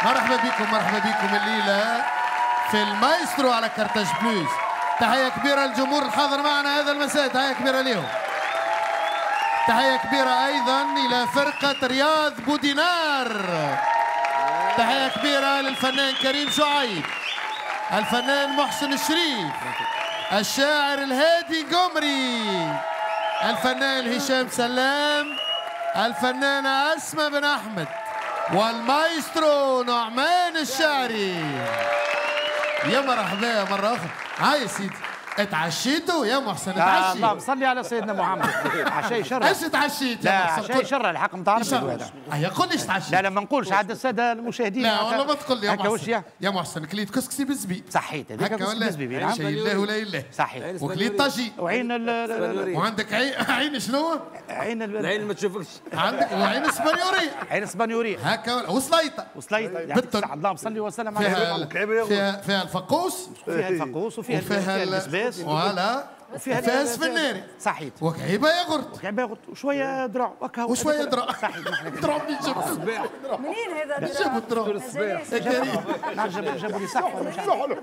مرحبا بكم الليلة في المايسترو على كارتاج بلوز. تحية كبيرة للجمهور الحاضر معنا هذا المساء، تحية كبيرة لهم. تحية كبيرة أيضا إلى فرقة رياض بودينار. تحية كبيرة للفنان كريم شعيب، الفنان محسن الشريف، الشاعر الهادي قمري، الفنان هشام سلام، الفنانة أسماء بن أحمد، والمايسترو نعمان الشاعري. يا مرحبا مرة أخرى. هاي سيدي، اتعشيتوا يا محسن؟ اتعشي. اللهم صلي على سيدنا محمد. عشاء شرة. ايش اتعشيت يا لا محسن؟ عشاء شرة الحق متعرف هذا. هيا قول لي ايش تعشيت. لا ما نقولش عاد السادة المشاهدين. لا والله ما تقول لي يا محسن. يا محسن كليت كسكسي بالزبيب. صحيت هذيك كسكسي بالزبيب. نعم. شيء الله ولا اله. صحيت. وكليت طاجين. وعين وعندك عين شنو؟ العين ما تشوفكش. عندك وعين اسبانيورية. عين اسبانيورية. هكا وسليطة. وسليطة. اللهم صل وسلم على فيها الفقوس. فيها الفقوس وفيها البسباس. فوالا. وفيها اسفناري. صحيت. وكعيبة ياغورت. وكعيبة ياغورت وشوية درع. وشوية درع. صحيت. درع منين جابوا؟ منين هذا درع؟ جابوا الدرع. جابوا لي صحفة مش عارف.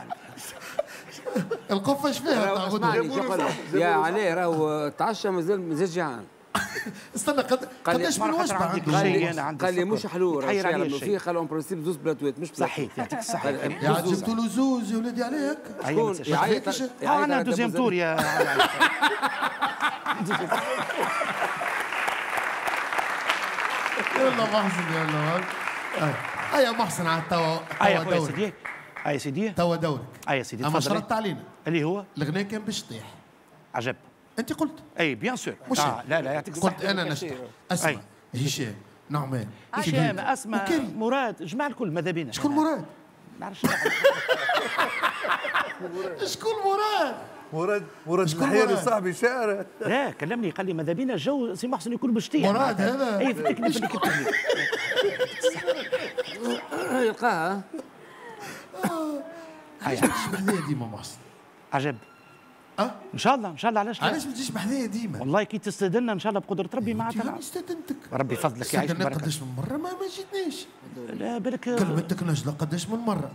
القفة ايش فيها تاع يا علي راهو تعشى مازال جيعان. استنى قداش من وجبه عندك؟ قال لي مش حلو فيه قال اون برانسيب زوز بلاتوات مش صحيت. يعطيك الصحة. يا عاد جبتوا له زوز يا ولادي عليه هكا. شكون؟ انا دوزيام تور يا يلا محسن يلا. هيا محسن عاد توا دورك. يا سيدي توا دورك. يا سيدي اما شرطت علينا اللي هو الغناء كان باش تطيح. عجب. انت قلت اي بيان سور. مش لا يعطيك الصحة. قلت انا نشطح. اسمع هشام نعمان هشام اسماء مراد جمع الكل ماذا بينا. شكون مراد؟ ما نعرفش. شكون مراد؟ مراد الحيري صاحبي شاعر. لا كلمني قال لي ماذا بينا الجو سي محسن يكون بشتيه. مراد هذا؟ اي في التكليف اللي كتب لي. يلقاها. علاش ما تجيش بحذايا ديما محسن؟ عجب. ان شاء الله علاش ما تجيش بحذايا ديما؟ والله كي تستدلنا ان شاء الله بقدره ربي معناتها. انا استدنتك. ربي فضلك يعيش بركه. قداش من مره ما جيتنيش. لا بالك كلمتك نجله قداش من مره.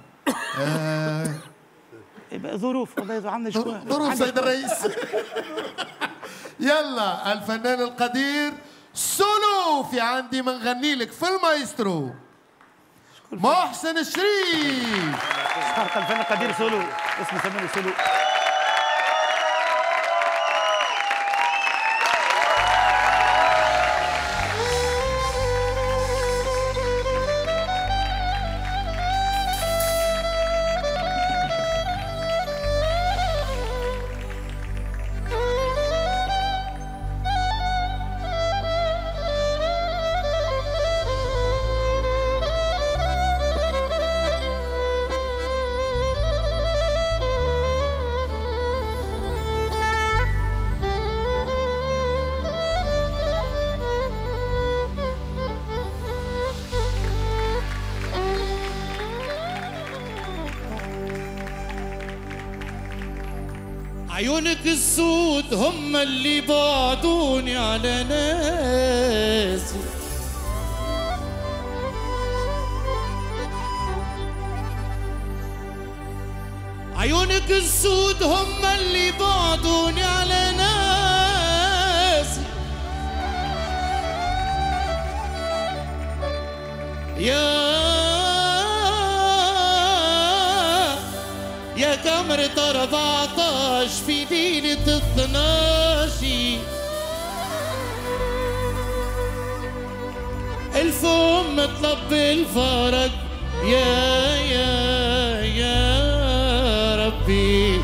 ظروف والله عندنا شكون. ظروف سيد الرئيس. يلا الفنان القدير سولو في عندي من غني لك في المايسترو محسن الشريف. اخترت الفنان القدير سولو اسمه فنان سولو. عيونك السود هم اللي بعدوني على ناسي. عيونك السود هم اللي بعدوني على ناسي. يا كاميرا 14 في ليلة 12 الفم طلب الفرج يا ربي.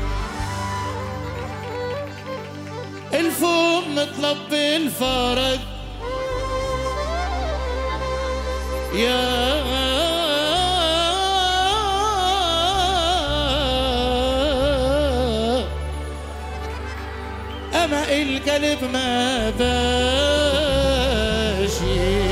الفم طلب الفرج أما القلب ما باشي.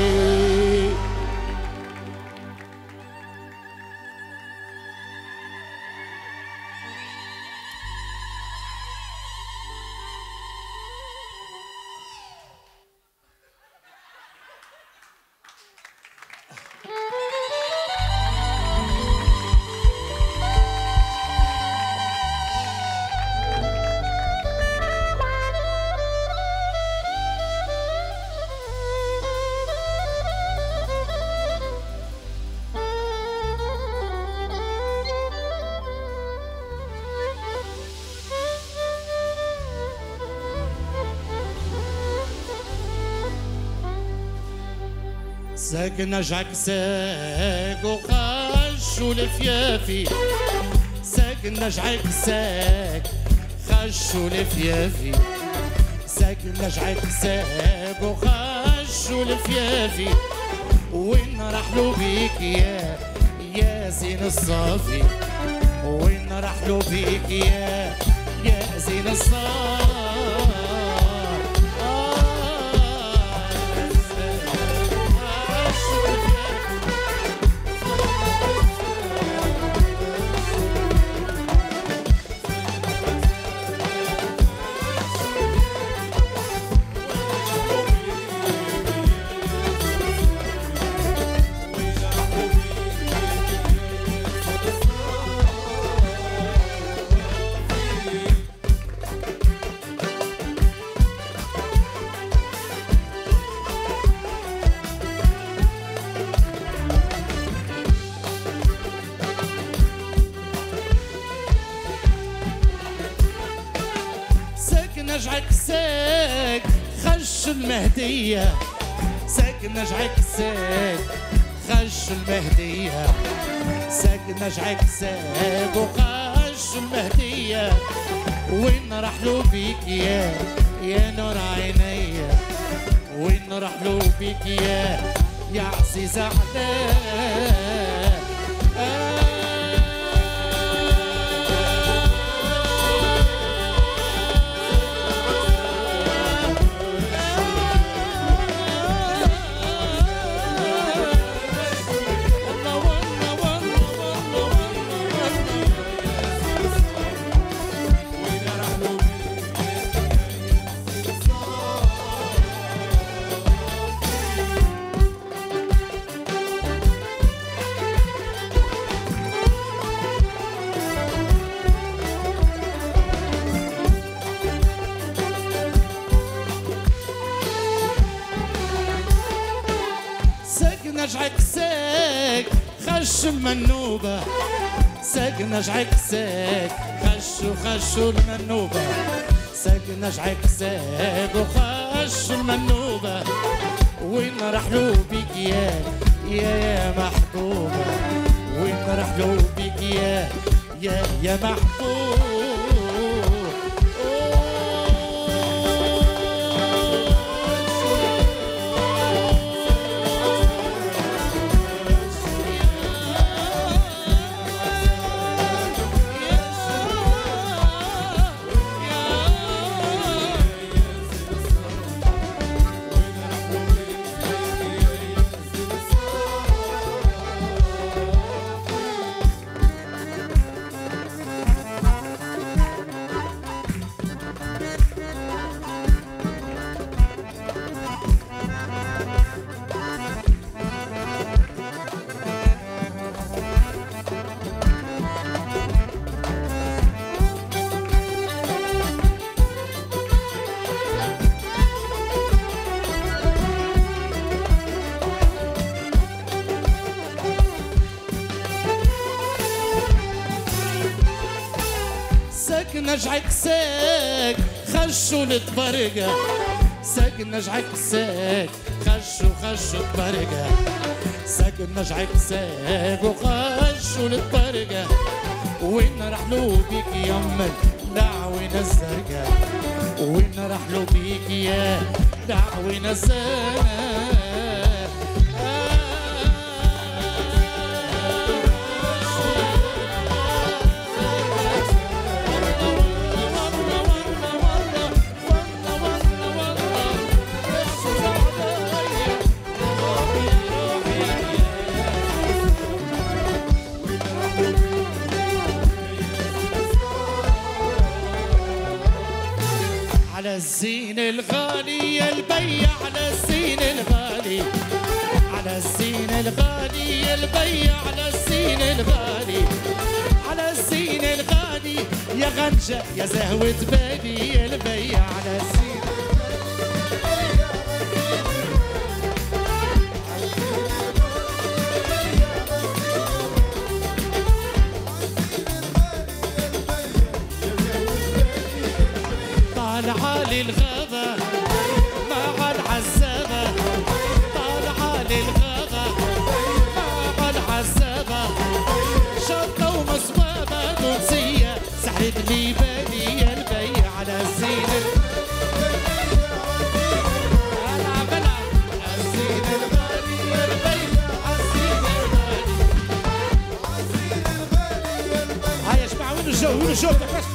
ساكن نجعك ساق وخش والفيافي ساكن نجعك ساق خش والفيافي ساكن نجعك ساق وخش والفيافي وين رحلوا بيك يا زين الصافي وين رحلوا بيك يا زين الصافي نجعك ساق خش المهدية ساكن نجعك ساق خش المهدية ساكن نجعك ساق وخش المهدية وين رحلوا بيك يا نور عينيا وين رحلوا بيك يا عزيز أعداء نجعك ساق خش المنوبة ساق نجعك ساق خش المنوبة ساق نجعك ساق وخش المنوبة وين رحلوا بيك يا محبوبة وين رحلوا بيك يا محبوبة نجعك ساق خشوا الطبرقة ساق نجعك ساق خشوا الطبرقة ساق نجعك ساق وخشوا الطبرقة وين رحلوا بيك يما دعوين الزرقاء وين رحلوا بيك يا دعوين الزرقاء على الزين الغالي يا البيع على الزين الغالي على الزين الغالي يا البيع على الزين الغالي على الزين الغالي يا غنجة يا زهوة بالي يا البيع على الزين عالي الغابة مع العزابة طالعة للغابة لي بالي يا البي على الزين العب على الزين الغالي يا البي على الزين الغالي. هيا اسمعوا وين الجو وين الجو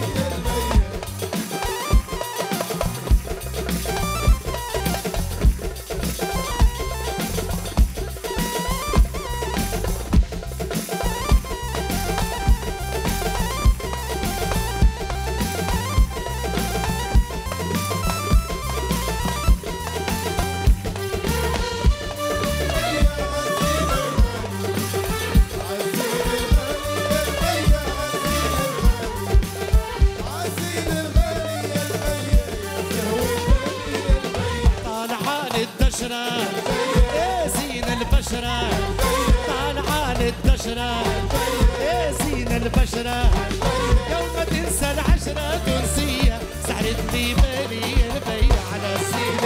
يا زين البشرة طالعة للدشرة يا زين البشرة يوم تنسى العشرة تنسية سحرت لي بالي البي على الزين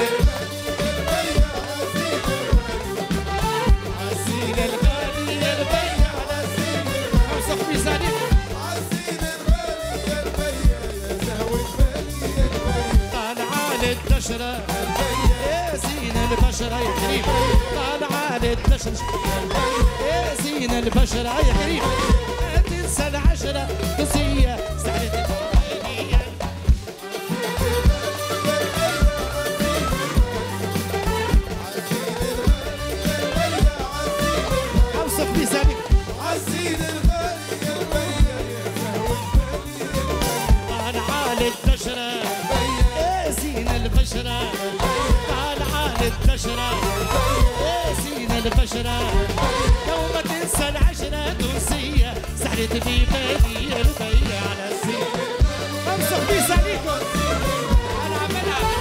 الغالي يا البي على الزين اوصف ميزانك طالعة للدشرة البشرة يا كريم طالعة للدشرة يا زين البشرة يا كريم ما تنسى العشرة تنسية سحرت الدنيا اوصف ميزانك عالزين الغالي يا طالعة للدشرة يا زين البشرة البشرة يا زين البشرة يوم تنسى العشرة تنسية سحرت لي بالي البي على الزين امسك بيسانيكم العب العب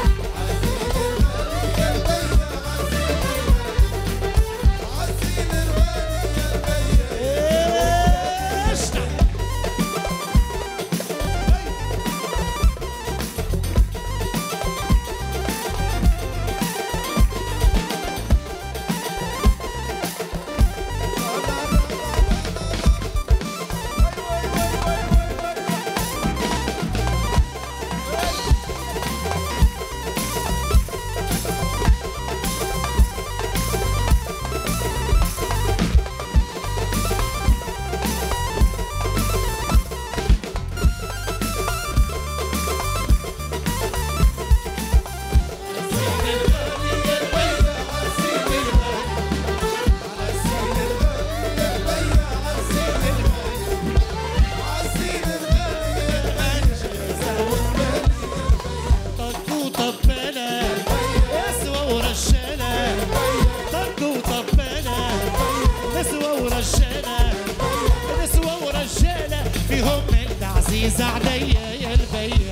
عزيز عليا يا البيع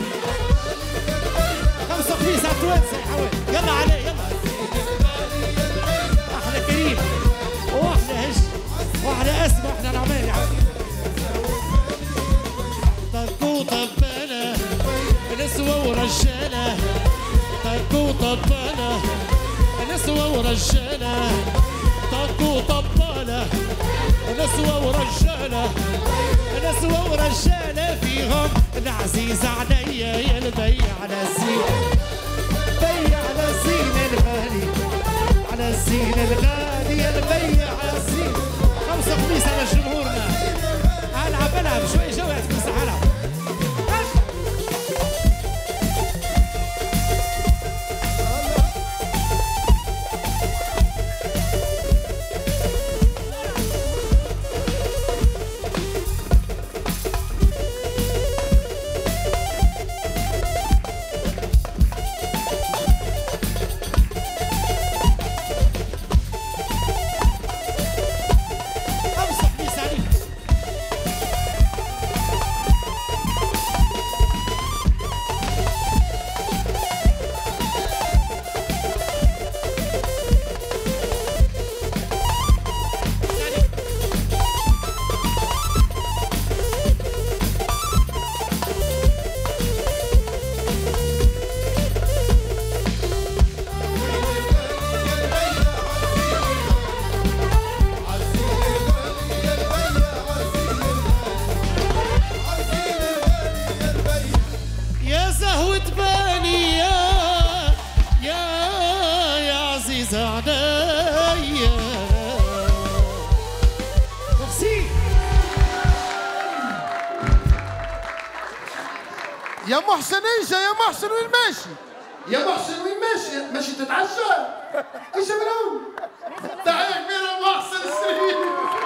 خمسة خميسة توانسة يا حوالي يلا علي يلا احلى كريم واحلى هش واحلى اسمى واحلى نعمان يا حوالي طرقو طبالة نسوة ورجالة طرقو طبالة نسوة ورجالة طرقو طبالة نسوة ورجالة نسوة ورجالة فيهم العزيز عليا يا البي على الزين بي على الزين الغالي على الزين الغالي يا البي على الزين خمسة خميس على جمهورنا العب شوي جوات في السحرة يا محسن ايش يا محسن وين ماشي؟ يا محسن وين ماشي؟ ماشي تتعشى؟ ايش بنقول؟ تحية كبيرة محسن السرير.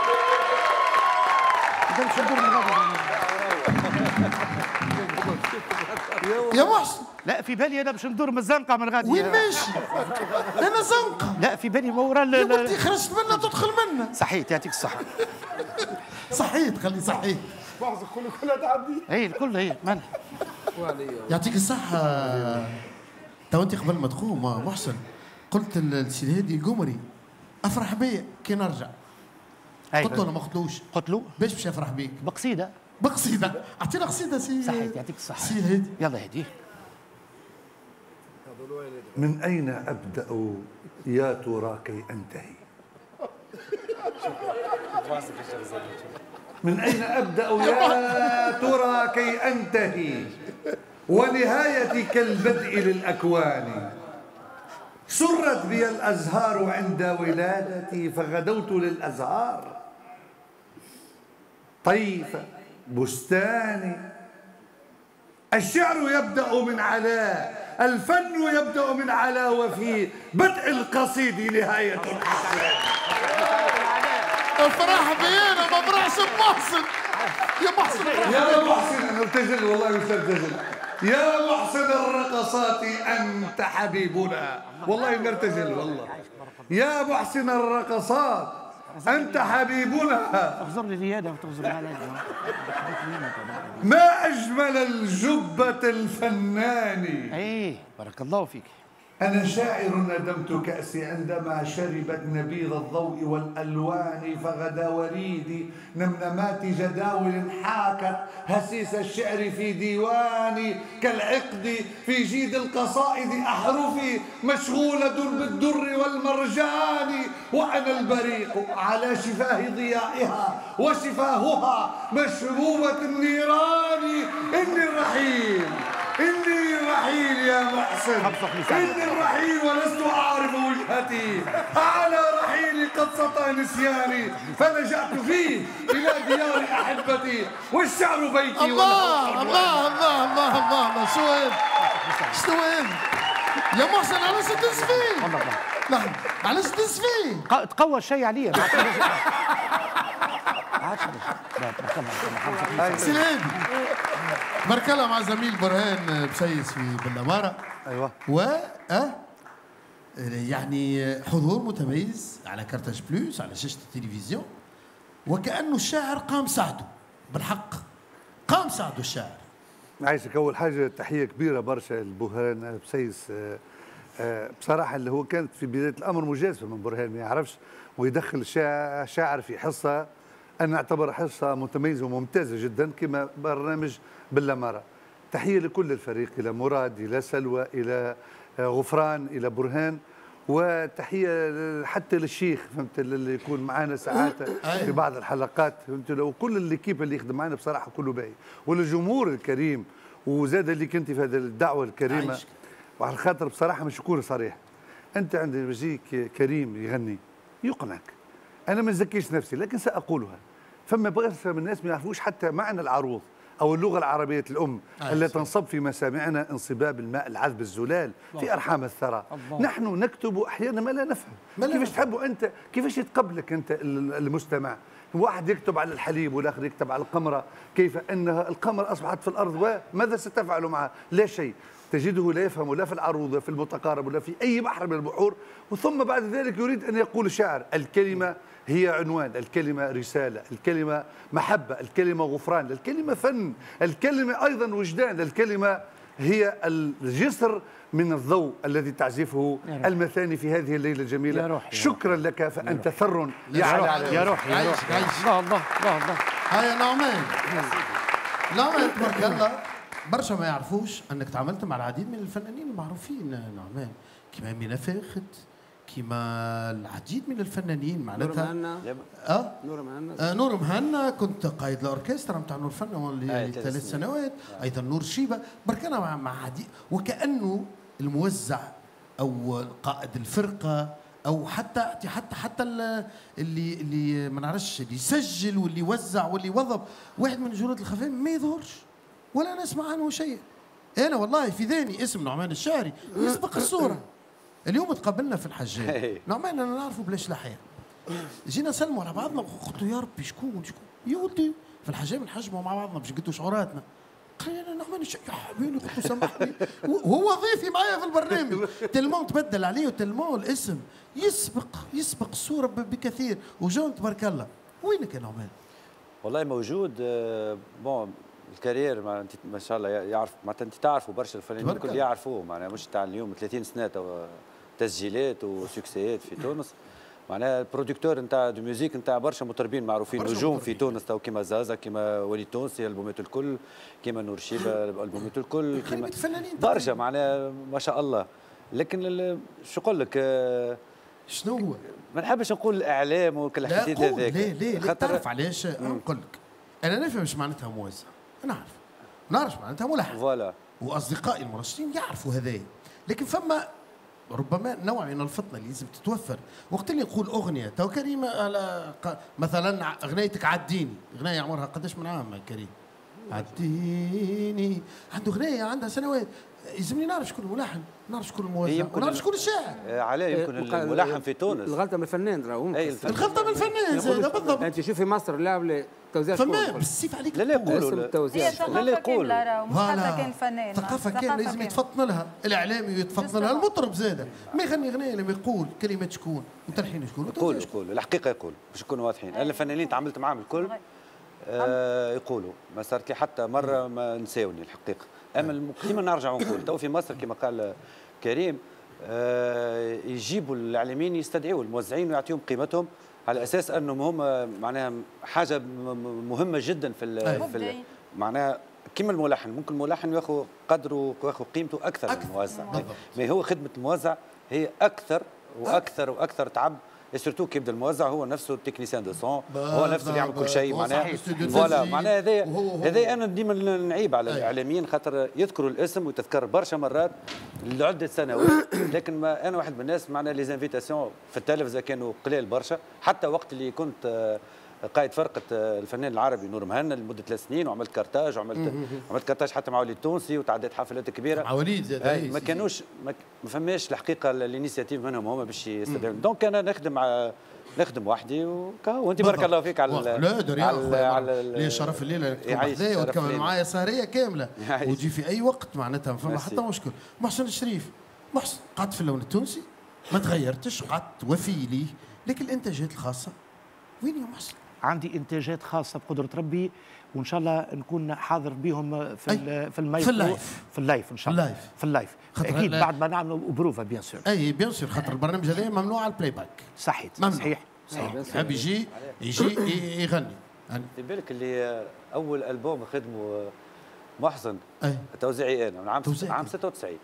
يا محسن لا في بالي انا باش ندور من الزنقه من غادي. وين ماشي؟ انا زنقة. لا في بالي مورا يا بنتي خرجت منها تدخل منها. صحيت يعطيك الصحة. صحيت خلي صحيت. كلها تعدي. اي الكل هي مالها. يعطيك الصحة. تو انت قبل ما تقوم محسن قلت للسي الهادي القمري افرح بيا كي نرجع. قلت له انا ما قلتلوش. قلت له باش افرح بيك؟ بقصيدة. بقصيدة. اعطينا قصيدة سي. صحيت يعطيك الصحة. سي الهادي. يلا هدي. من أين أبدأ يا ترى كي أنتهي؟ من أين أبدأ يا ترى كي أنتهي؟ ونهايتي كالبدء للأكوان. سرت بي الأزهار عند ولادتي فغدوت للأزهار. طيف بستاني. الشعر يبدأ من علاء، الفن يبدأ من علاء، وفي بدء القصيد نهاية الأحلام. افرح بي انا ما افرحش بمحسن. يا محسن يا محسن انا ارتجل والله مش ارتجل. يا محسن الرقصات انت حبيبنا. والله نرتجل والله. يا محسن الرقصات انت حبيبنا. اغزر لي زياده وتغزر علي. ما اجمل الجبة الفنان. ايه بارك الله فيك. أنا شاعر ندمت كأسي عندما شربت نبيذ الضوء والألوان فغدا وريدي نمنمات جداول حاكت هسيس الشعر في ديواني كالعقد في جيد القصائد أحرفي مشغولة بالدر والمرجان وأنا البريق على شفاه ضيائها وشفاهها مشروبة النيران. إني الرحيل إني الرحيل يا محسن. إني الرحيل ولست أعرف وجهتي. على رحيلي قد سطى نسياني فلجأت فيه إلى ديار أحبتي والشعر بيتي. الله الله الله الله الله. شو هيك؟ شو هيك؟ يا محسن علاش تنسفي؟ نعم علاش تنسفي؟ تقوى الشيء عليا. سلام بارك الله مع زميل برهان بسيس في بالأمارة. أيوة. يعني حضور متميز على كارتاج بلوس على شاشة التلفزيون وكأنه الشاعر قام ساعده بالحق. قام ساعده الشاعر. عايشك أول حاجة تحية كبيرة برشا لبرهان بسيس. بصراحة اللي هو كانت في بداية الأمر مجازفة من برهان ما يعرفش ويدخل الشاعر في حصة أنا أعتبر حصة متميزة وممتازة جدا كما برنامج بالأمارة. تحية لكل الفريق إلى مراد إلى سلوى إلى غفران إلى برهان وتحية حتى للشيخ فهمت اللي يكون معنا ساعات في بعض الحلقات فهمت وكل الكيب اللي يخدم معنا بصراحة كله باهي وللجمهور الكريم وزاد اللي كنت في هذه الدعوة الكريمة وعلى خاطر بصراحة مشكور صريح. أنت عند يجيك كريم يغني يقنعك. أنا ما نزكيش نفسي لكن سأقولها. فما برشا من الناس ما يعرفوش حتى معنى العروض أو اللغة العربية الأم التي تنصب في مسامعنا انصباب الماء العذب الزلال في أرحام الثرى. نحن نكتب أحيانا ما لا نفهم. كيفاش تحبوا أنت كيفاش يتقبلك أنت المستمع. واحد يكتب على الحليب والآخر يكتب على القمرة كيف أنها القمر أصبحت في الأرض وماذا ستفعل معها؟ لا شيء. تجده لا يفهم لا في العروض في المتقارب ولا في أي بحر من البحور وثم بعد ذلك يريد أن يقول شعر. الكلمة هي عنوان، الكلمة رسالة، الكلمة محبة، الكلمة غفران، الكلمة فن، الكلمة أيضا وجدان، الكلمة هي الجسر من الضوء الذي تعزفه المثاني في هذه الليلة الجميلة. شكرا لك فأنت ثر يعلى على يا روحي يا روحي. الله الله الله الله. هيا نعمان نعمان تبارك الله. برشا ما يعرفوش أنك تعاملت مع العديد من الفنانين المعروفين نعمان كما أمينة فاخت كما العديد من الفنانين معناتها نور مهنا كنت قائد الاوركسترا نتاع نور فن لثلاث سنوات ايضا نور شيبه بركنا مع عديد وكانه الموزع او قائد الفرقه او حتى اللي ما نعرفش اللي يسجل واللي يوزع واللي يوظف واحد من جنود الخفاء ما يظهرش ولا نسمع عنه شيء انا والله في ذهني اسم نعمان الشاعري يسبق الصوره. اليوم تقابلنا في الحجاج، نعمان انا نعرفه بلاش لحيه، جينا نسلموا على بعضنا، قلت له يا ربي شكون يا ولدي في الحجاج نحجموا مع بعضنا باش نقدوا شعوراتنا. قال لي انا نعمان الشاعري، يا حبيبي قلت له سامحني وهو ضيفي معايا في البرنامج. تلمون تبدل عليه وتلمون الاسم يسبق الصوره بكثير. وجون تبارك الله. وينك يا نعمان؟ والله موجود. بون الكارير ما شاء الله يعرف معناتها انت تعرفوا برشا الفنانين الكل يعرفوه معناها مش تاع اليوم 30 سنه تسجيلات وسكسيات في تونس. معناها البروديكتور نتاع دو ميوزيك نتاع برشا مطربين معروفين نجوم في تونس تو كيما زازا كيما وليد تونسي البومات الكل كيما نور شيبه البومات الكل كيما برشا معناها ما شاء الله. لكن شو نقول لك شنو هو؟ ما نحبش نقول الاعلام وكل الحديث هذاك. ليه تعرف علاش؟ نقول لك انا نفهم ايش معناتها موزع، نعرف معناتها ملحن فوالا، واصدقائي المرشدين يعرفوا هذايا. لكن فما ربما نوع من الفطنه اللي لازم تتوفر وقت اللي نقول اغنيه تو كريم على مثلا اغنيتك عديني، اغنيه عمرها قداش من عام كريم؟ عديني عنده اغنيه عندها سنوات، يلزمني نعرف شكون الملحن، نعرف شكون الموزع، ونعرف شكون الشاعر. علاه يمكن الملحن في تونس الغلطه من الفنان راهو الغلطه من الفنان زاد بالضبط. انت شوفي مصر لا توزيع فما بالسيف عليك لا يقولوا التوزيع لا يقولوا مش حتى كان فنان ثقافه كان لازم يتفطن لها الاعلامي ويتفطن لها المطرب زاده. ما يغني اغنيه لما يقول كلمه شكون وتلحين شكون يقول الحقيقه يقول باش نكونوا واضحين. انا الفنانين تعاملت معاهم الكل يقولوا ما صارت لي حتى مره ما نساوني الحقيقه. اما ديما نرجع ونقول تو في مصر كما قال كريم يجيبوا الاعلاميين يستدعوا الموزعين ويعطيهم قيمتهم على اساس انهم هم معناها حاجه مهمه جدا في معناها كما الملحن. ممكن الملحن ياخذ قدره وياخذ قيمته اكثر من الموزع، ما هو خدمه الموزع هي اكثر واكثر تعب. سورتو كي يبدا الموزع هو نفسه التكنيسيان دو سون، هو نفسه اللي يعمل كل شيء معناها فوالا. معناها هذا انا ديما نعيب على الاعلاميين خاطر يذكروا الاسم وتذكر برشا مرات لعده سنوات. لكن ما انا واحد من الناس معناها لي زانفيتاسيون في التلفزه كانوا قليل برشا. حتى وقت اللي كنت قائد فرقه الفنان العربي نور مهنا لمده 3 سنين وعملت كارتاج عملت كارتاج حتى مع وليد تونسي وتعديت حفلات كبيره مع وليد زاد. ما كانوش ما فماش الحقيقه الانيشيتيف منهم هما باش يستدعوا. دونك انا نخدم وحدي وانت بارك الله فيك على لي شرف الليله اللي وتكمل معايا سهريه كامله وتجي في اي وقت معناتها ما فما حتى مشكل. محسن الشريف قعدت في اللون التونسي ما تغيرتش، قعدت وفي ليه، لكن الانتاجات الخاصه وين يا محسن؟ عندي انتاجات خاصه بقدره ربي وان شاء الله نكون حاضر بهم في اللايف ان شاء الله في اللايف اكيد بعد ما نعملوا بروفا بيان سور. اي بيان سور خاطر البرنامج هذا ممنوع على البلاي باك. صحيح يحب يجي يغني. في بالك اللي اول البوم خدمه محسن توزيعي انا عام 96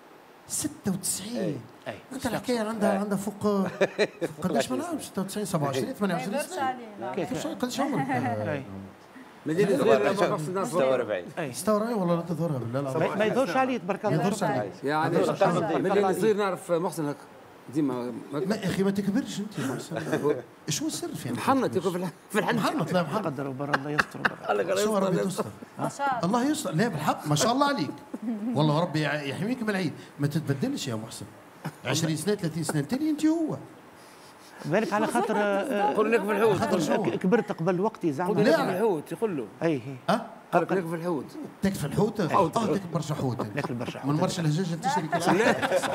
انت الحكايه عندها فوق قداش من عام؟ 96 27 28 سنه قداش عمرك؟ مدينة صغيرة 46 والله لا تظهرها بالله ما يظهرش عليه تبارك الله. ما يظهرش عليه يعني ملي نصير نعرف محسن هكا ديما يا اخي ما تكبرش انت يا محسن. ايش هو السر في محنط في الحن محنط لا محنط قدر وبر الله يستر شو ربي يستر الله يستر. لا بالحق ما شاء الله عليك والله ربي يحميك من العيد. ما تتبدلش يا محسن 20 سنه 30 سنه تاني انت هو بالك على خاطر يقول لك في الحوت كبرت قبل وقتي زعما. لا في الحوت يقول له اي قال لك في الحوت تكفي الحوت تاكل برشا حوت ناكل برشا من مرش الهجاج تشري كل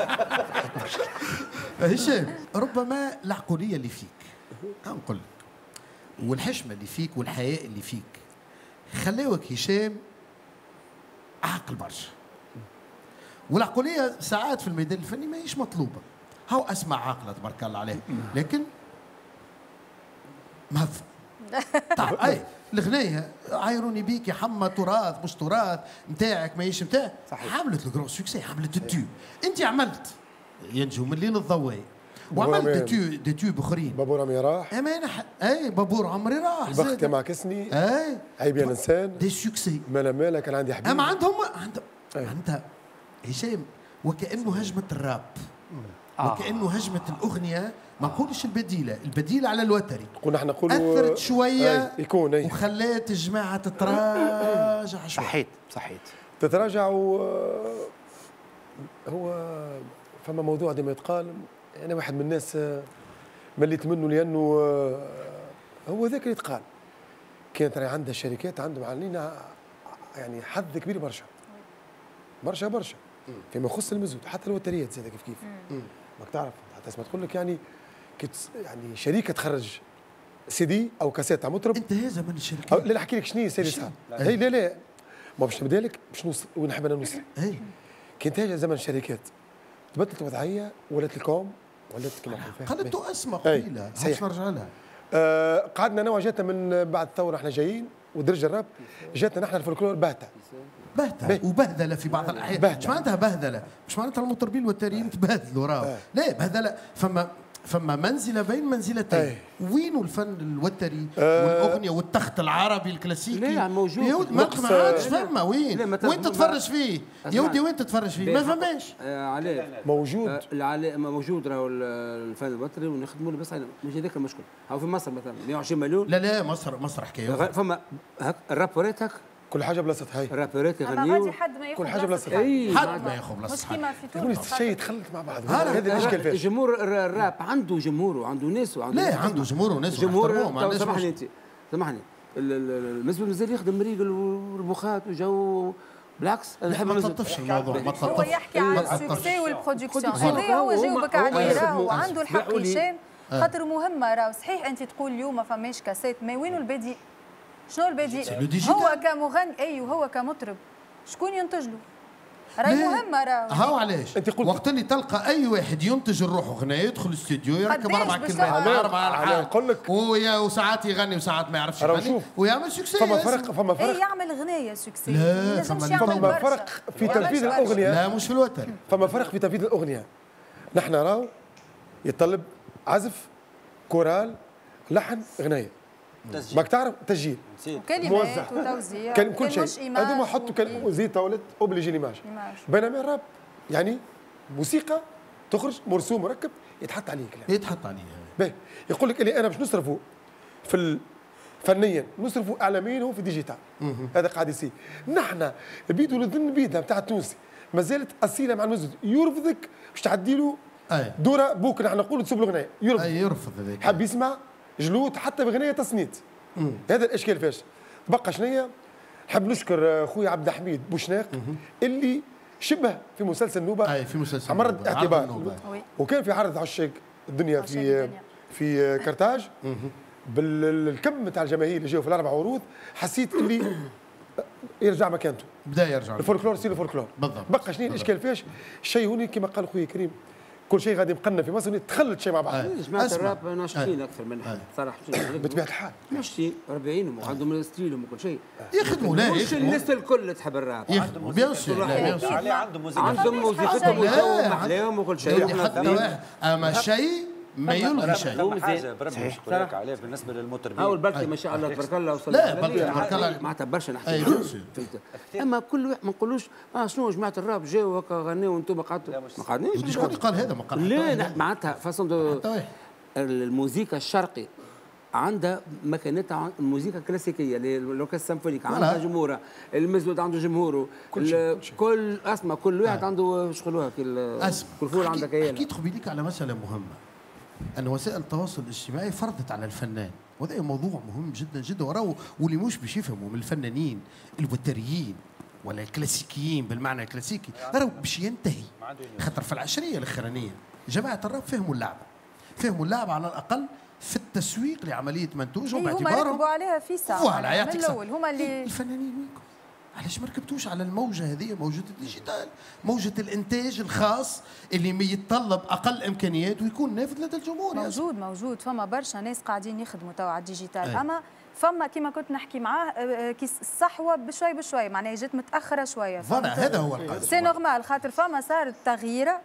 هشام. ربما العقليه اللي فيك نقول لك والحشمه اللي فيك والحياء اللي فيك خلاوك هشام عاقل برشا. والعقليه ساعات في الميدان الفني ما هيش مطلوبه. هاو اسمع عاقله تبارك الله عليه لكن ما تعرف اي الاغنيه عايروني بيك يا حما تراث مش تراث نتاعك ماهيش نتاعك. عملت الجرو سوكسي عملت التيوب. انت عملت ينجو من لين الضواي وعملت دي تيوب اخرين. بابور عمري راح امانه اي بابور عمري راح البخت معكسني اي عيب يا الانسان دي سوكسي مالا كان عندي حبيب. اما عندهم عندها هشام وكانه هجمه الراب وكانه هجمه الاغنيه ما نقولش البديله على الوتري كنا نقولوا اثرت شويه يكون وخلات الجماعه تتراجع شويه. صحيت تتراجع هو فما موضوع ديما يتقال. انا واحد من الناس مليت منه لانه هو ذاك اللي يتقال. كانت راهي عندها شركات عندهم عاملين يعني حظ كبير برشا برشا فيما يخص المزود، حتى الوتريات زاد كيف ماك تعرف حتى اسمها تقول لك يعني يعني شركه تخرج سي دي او كاسيت تاع مطرب. انت هذا من الشركات. لا نحكي لك شنو سيدي صاحب. هي لا ما باش نبدا لك باش نوصل وين نحب انا نوصل. كانت هي زمن الشركات تبدلت وضعيه ولات الكوم ولات كما قالت اسماء قليله باش نرجع لها. قعدنا انا وجاتنا من بعد الثوره احنا جايين ودرج الراب جاتنا نحن الفولكلور باهته وبهذله في بعض الاحيان. مش معناتها بهذله، مش معناتها المطربين والتاريين تبهذلوا راهو. لا بهذله فما منزله بين منزلتين. وين الفن الوتري والاغنيه والتخت العربي الكلاسيكي؟ لا موجود ما عادش فما. وين تتفرج فيه يا ودي؟ وين تتفرج فيه؟ ما فماش. عليه موجود موجود راهو الفن الوتري ونخدموا له، بس مش هذاك المشكل. هاو في مصر مثلا 120 مليون. لا مصر حكايه. فما الرابورات هك كل حاجه بلاصتها. هاي الرابورات يغنيوا كل حاجه بلاصتها. حد ما ياخذ بلاصتها. مش كيما في تونس الشيء يتخلط مع بعض. هذا الاشكال فيه. جمهور الراب عنده جمهور وعنده ناس لا عنده جمهور وناس. جمهور سامحني المزبل مازال يخدم ريقل والبخات وجو. بالعكس انا ما تلطفش الموضوع. ما تلطفش. هو يحكي عن السكسي والبرودكسيون. هذا هو جاوبك عليه. راهو عنده الحق هشام خاطر مهمه. راهو صحيح انت تقول اليوم ما فماش كاسيت، ما وينو البادي؟ شنو البادي؟ هو كمغني وهو كمطرب شكون ينتج له؟ راهي مهمه. راهو هاو علاش وقت اللي تلقى اي واحد ينتج لروحه غنايه يدخل الاستوديو يركب 4 كلمات 4 الحان نقول لك وساعات يغني وساعات ما يعرفش يغني ويعمل سكسي. فما فرق يعمل غنايه سكسي. لا فما فرق في تنفيذ الاغنيه. لا مش في الوتر. فما فرق في تنفيذ الاغنيه. نحن راهو يتطلب عزف كورال لحن غنايه ماك تعرف تسجيل كلمات وتوزيع كل شيء. هذا ما حطوا كلمه زي تولد اوبليجي ليماج. بينما الراب يعني موسيقى تخرج مرسوم مركب يتحط عليه كلام باهي. يقول لك اللي انا باش نصرفوا في فنيا نصرفوا اعلاميا هو في ديجيتال. هذا قاعد يصير. نحن بيدوا الاذن بيدها بتاع التونسي ما زالت اصيله مع المزود. يرفضك باش تعدي له دوره بوك. نحن نقولوا تسوب الاغنيه يرفض هذاك. حاب يسمع جلود حتى بغنيه تصنيت. هذا الاشكال فاش تبقى شنية. نحب نشكر خويا عبد الحميد بوشناق اللي شبه في مسلسل نوبه. في مسلسل عمرت اعتبار وكان في عرض عشاق الدنيا في كرتاج. بالكم تاع الجماهير اللي جاوا في الاربع عروض حسيت اللي يرجع مكانته. بدا يرجع الفولكلور يصير الفولكلور. بقى شنو الاشكال فاش الشيء هوني كما قال خويا كريم كل شيء غادي مقلنا في مصر تخلط شيء مع بعض. جماعه الراب ناشطين اكثر منها صراحه. بطبيعه الحال ناشطين 40 وعندهم ستيلهم وكل شيء. يخدموا. لا مش الناس الكل تحب الراب. يخدموا بيان سور. عندهم موسيقتهم ومحلاهم وكل شيء. حتى واحد اما شيء ما يلغي شيء. حاجه بربي نشكر لك عليه بالنسبه للمطربين. او البلكي ما شاء الله تبارك الله وصل. لا بلكي تبارك الله معناتها برشا نحكي. اما كل واحد ما نقولوش شنو جماعه الراب جاوا هكا غنيوا وانتم قعدتوا. ما قعدناش. شكون قال هذا؟ ما قال. لا معناتها فاصون الموسيقى الشرقي عندها مكانتها. الموسيقى الكلاسيكيه الاوركسترا السيمفونيك عندها جمهورها. المزود عنده جمهوره. كل اسمع كل واحد عنده شغلوها. كل فول عندك هي. حكيت قبيلك على مساله مهمه أن وسائل التواصل الاجتماعي فرضت على الفنان، وهذا موضوع مهم جدا جدا. وراه واللي مش باش يفهموا من الفنانين الوتريين ولا الكلاسيكيين بالمعنى الكلاسيكي راهو باش ينتهي. خاطر في العشريه الاخرانيه جماعه الراب فهموا اللعبه على الاقل في التسويق لعمليه منتوجهم باعتبارهم هما ركبوا عليها في ساعه من الاول. هما اللي الفنانين وينكم؟ علاش ما ركبتوش على الموجه هذه، موجه الديجيتال، موجه الانتاج الخاص اللي يتطلب اقل امكانيات ويكون نافذ لدى الجمهور؟ موجود فما برشا ناس قاعدين يخدموا توا على الديجيتال. اما فما كيما كنت نحكي معاه الصحوه بشوي معناها جات متاخره شويه. هذا هو القدر. سي نورمال خاطر فما صارت تغييره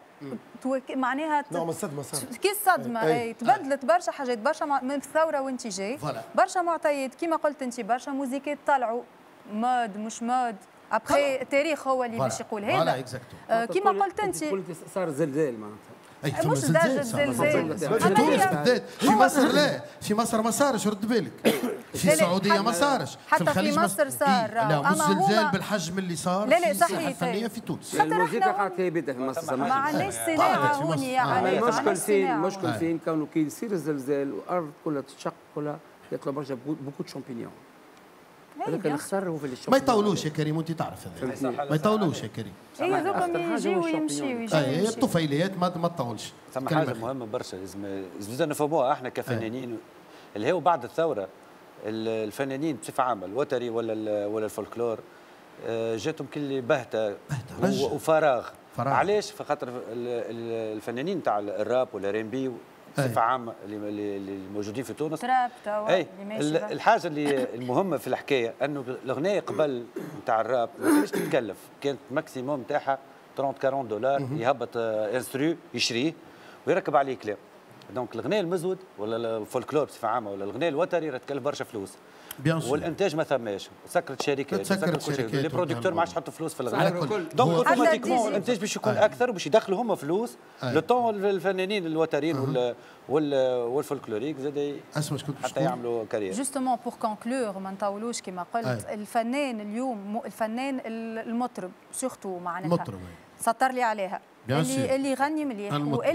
معناها نعم الصدمه صارت. كي الصدمه تبدلت برشا حاجات. برشا من الثوره وانت جاي برشا معطيات كيما قلت انت. برشا موزيكات طلعوا مود مش مود ابخي التاريخ هو اللي باش يقول هذا. كيما قلت انت صار زلزال معناتها. مش درجه زلزال في تونس بالذات. في مصر لا، في مصر ما صارش. رد بالك في السعوديه ما صارش، حتى في مصر صار. لا والزلزال بالحجم اللي صار لا صحيح الفنيه في تونس. الموسيقى قاعده هابطه في مصر. ما عندناش صناعه هوني يعني. المشكل فين كونه كي يصير الزلزال والارض كلها تتشق كلها يطلع برشا بوكو شامبينيون. هذاك الخسر هو في الشامبينيون. ما يطولوش يا كريم وانت تعرف هذا. ما يطولوش يا كريم. اي ذوكم يجيو ويمشيو. اي الطفيليات ما تطولش. ثم حاجه مهمه برشا لازم نفهموها احنا كفنانين اللي هو بعد الثوره الفنانين بصفه عامه الوتري ولا الفولكلور جاتهم كل بهته وفراغ. علاش؟ فخاطر الفنانين تاع الراب ولا ريمبي بصفه عامه اللي موجودين في تونس اي الحاجه اللي المهمه في الحكايه انه الاغنيه قبل نتاع الراب ما كانتش تتكلف، كانت ماكسيموم نتاعها 30 $40 يهبط انسترو يشريه ويركب عليه كلام. دونك الغناء المزود ولا الفولكلور بصفه عامه ولا الغناء الوتري راه تكلف برشا فلوس. والانتاج ما ثماش، سكرت شركات لي برودكتور ما عادش يحطوا فلوس في الغناء. دونك اوتوماتيكمون الانتاج باش يكون اكثر وباش يدخلوا هما فلوس لو طون الفنانين الوتريين والفولكلوريك زاد حتى يعملوا كارير. جوستومون بور كونكلور ما نطولوش كما قلت. الفنان اليوم الفنان المطرب سورتو معناتها سطر لي عليها اللي يغني مليح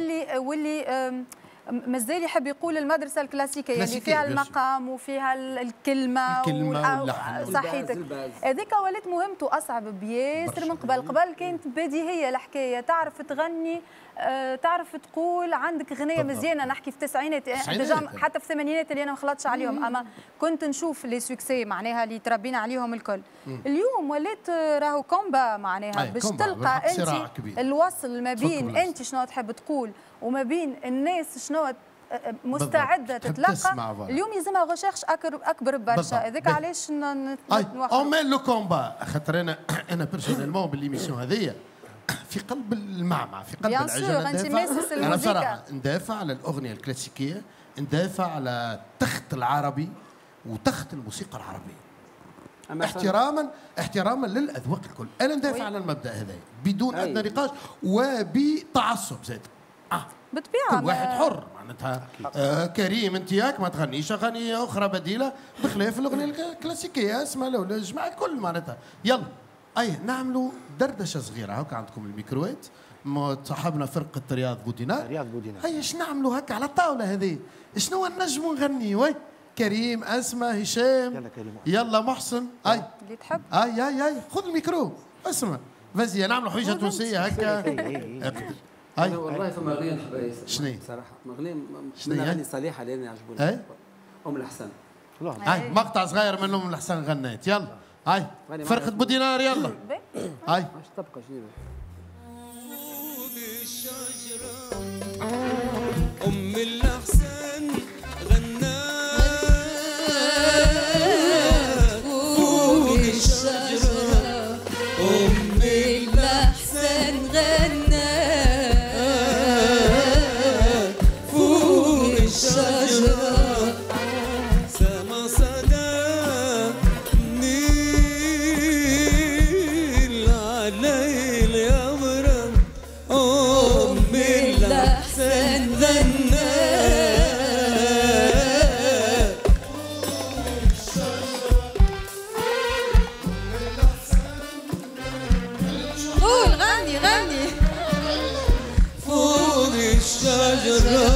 واللي مازال يحب يقول المدرسه الكلاسيكيه اللي فيها المقام وفيها الكلمه صحيتك. هذيك ولات مهمته اصعب بياسر من قبل كانت بديهيه الحكايه، تعرف تغني تعرف تقول عندك غنيه مزيانه. نحكي في التسعينات حتى في الثمانينات اللي انا ما خلطتش عليهم، اما كنت نشوف لي سوكسي معناها اللي تربينا عليهم الكل. اليوم ولات راهو كومبا معناها باش تلقى انت الوصل ما بين انت شنو تحب تقول وما بين الناس شنو مستعده تتلقى. اليوم يلزمها غوشيرش اكبر برشا. هذاك علاش اون لو كومبا. خاطر انا بيرسونيلمون بالليميسيون هذيا في قلب المعمعة في قلب العجلة أنا صراحة ندافع على الأغنية الكلاسيكية، ندافع على تخت العربي وتخت الموسيقى العربية احتراما للأذواق الكل. أنا ندافع على المبدأ هذا بدون أدنى نقاش وبتعصب زاد. بالطبيعة كل واحد حر معناتها. كريم انت ياك ما تغنيش اغاني اخرى بديله بخلاف الاغنيه الكلاسيكيه. اسمع لو الجماعه الكل معناتها يلا نعملوا دردشه صغيره. هاك عندكم الميكروات صاحبنا فرقه رياض بودينار. هيا اش نعملوا هكا على الطاوله هذه؟ شنو نجموا نغنيوا؟ كريم، اسماء، هشام، يلا محسن. اللي تحب. خذ الميكرو اسمع فازي نعملوا حويجه تونسيه هكا. انا والله فما اغنيه نحبها ياسر. شنو صراحه اغنيه من اغاني صالحه اللي انا عجبوني. ام الحسن. مقطع صغير من ام الحسن غنيت. يلا فرقة بودينار يلا. ماش تبقى شنو ام الحسن غنات فوق الشجرة. ام الحسن غنات فوق الشجرة. سما صدى النيل عليل يبرم. ام الحسن غنات قول غني فوق الشجرة.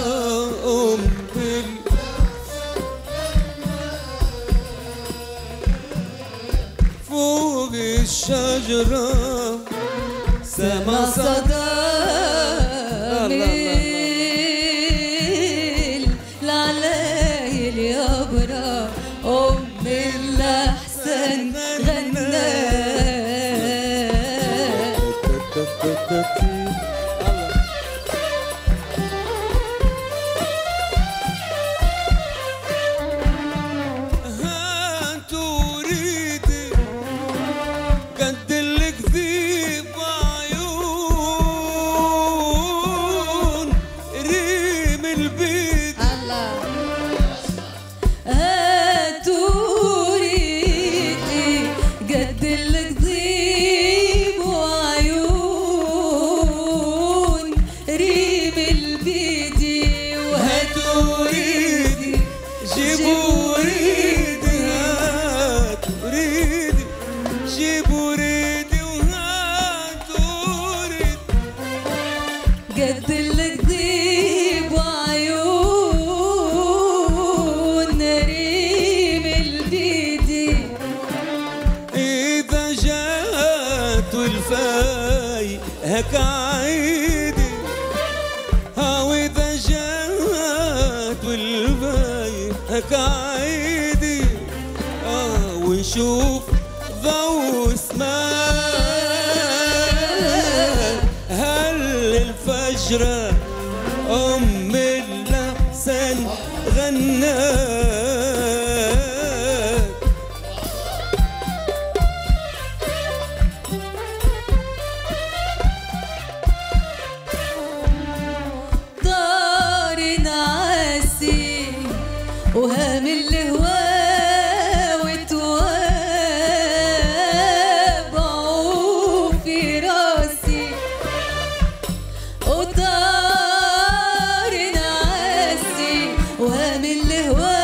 فوق الشجرة سما صدى الليل العلايل يبرى. أم الأحسن غنات لك عيدي هاوي إذا جات والبايب هك عيدي ونشوف ضوء سماء هل الفجر أم الأحسن غنات طار نعاسي وهام الهوى وتوابعوا في راسي وطار نعاسي وهام الهوى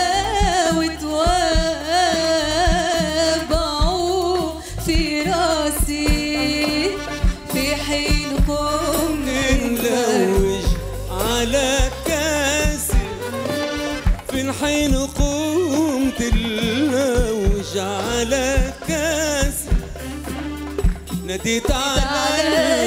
وتوابعوا في راسي في حين قمت نلوج على كاسي في الحين قمت اللوج على كاسي ناديت على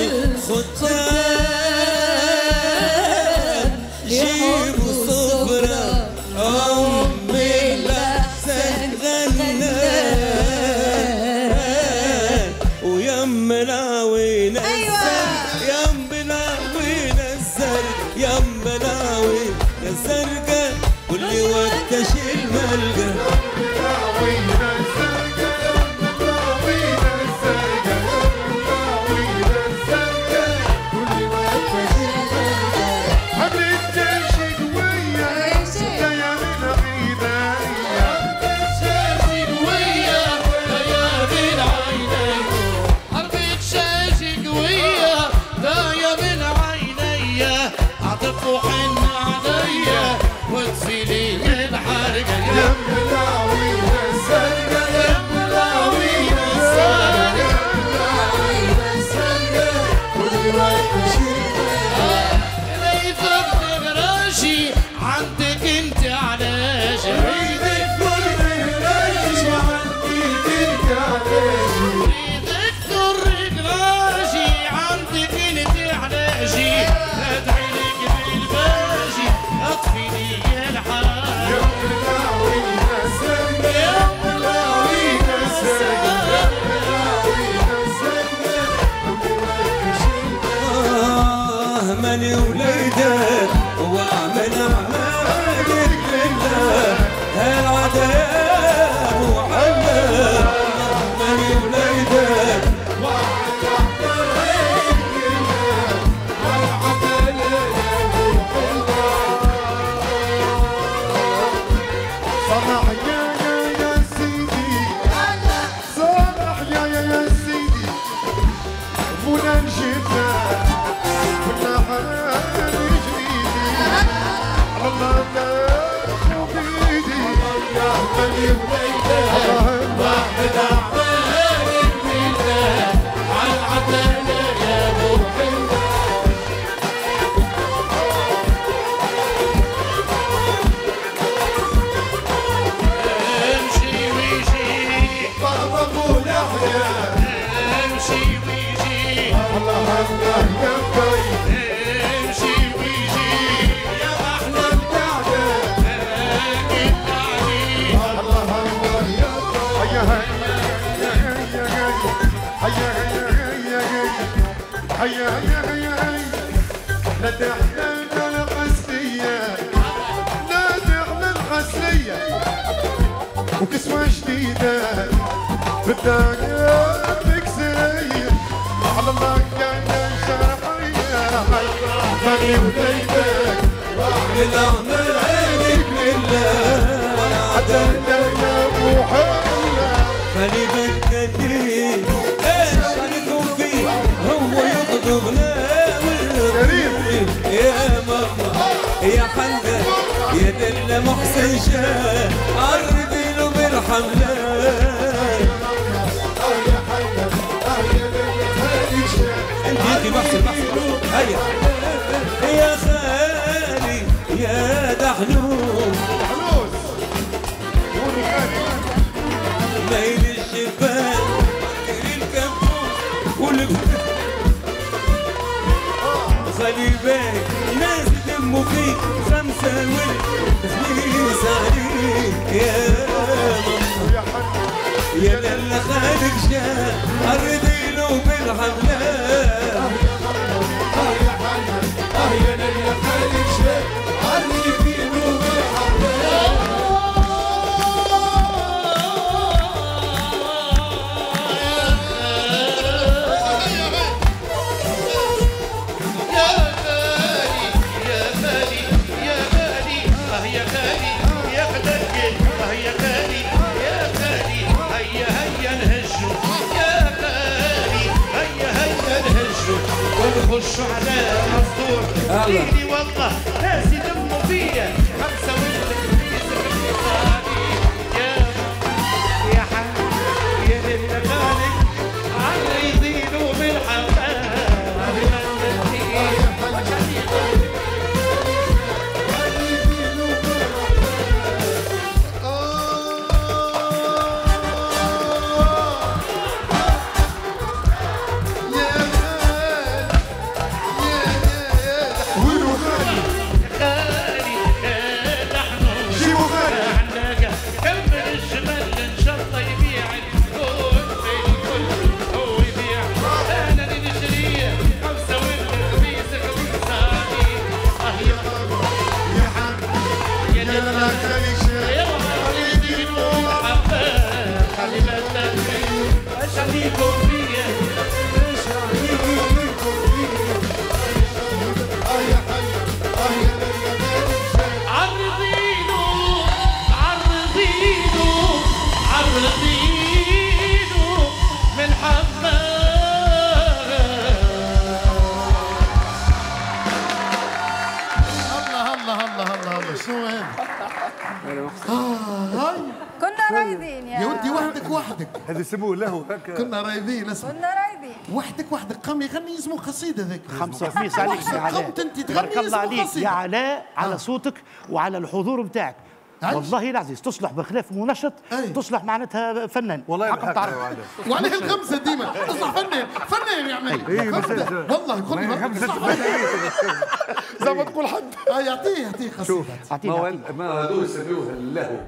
الخدام جيبوا صبرا أم الأحسن غنات ويم العوين الزرق يم العوين الزرق يم العوين الزرقاء كل وقت اشيل ملقى وحن عليا وتسيلي الحرقة يا ملاوين السرقة يا ملاوين السرقة يا ملاوين السرقة كل وقت شيلها ليفك تغراشي عندك انت علاش ريدك تغراشي عندك انت علاش ريدك تغراشي عندك انت علاش اطفيني الحال يا ملاوين السرقة يا ملاوين السرقة يا ملاوين السرقة مالي وليدك واعمل اعمالك لله هالعذاب وعلم مالي وليدك واعمل اعمالك لله هالعذاب صرح يا سيدي صرح يا سيدي بونا نجيبنا كنا حال جديدي على الله ناخو بيدي مالي وليدك واحد اعمالك لله على العدالة يا ابو حلة امشي ويجي الله الله يا طيب امشي ويجي يا احلى القعده كنت عليك الله الله يا طيب هيا هيا هيا هيا لا تحلى الغسليه لا تحلى الغسليه وكسوه جديده بدك بكسرية على الله كان شرحية مالي وليدك واعمل اعمال عينك لله عدالة يا ابو حلة مالي بدلي ايش عليكم فيه هو يغضبنا كريم يا ماما يا حمد يا دل محسن شاه عرضي له بالحملة انت محسن هيا يا خالي يا دحلوم ميل الشباب الكبوس وفيك خمسة والخميس عليك يا ماما يا للا خالك جاء عرضينه بالحملات يا للا خالك جاء عرضينه بالحملات ونخش على مصدور ايدي والله ناس يدموا فيا خمسه والخميس يا حاج يا ليلة خالك عريضينه بالحمام وحدك هذا يسموه له هكا كنا رايدين اسمع كنا رايدين وحدك قام يغني يسمو قصيده ذاك خمسة خميس عليك يا علاء قمت انت تغني بارك الله عليك يا علاء على صوتك وعلى الحضور نتاعك والله العزيز تصلح بخلاف منشط تصلح معناتها فنان والله حق تعرف وعليه الخمسه ديما تصلح فنان يا عمي والله خذ زي ما تقول حد يعطيه قصيده ما هذول يسموها اللهو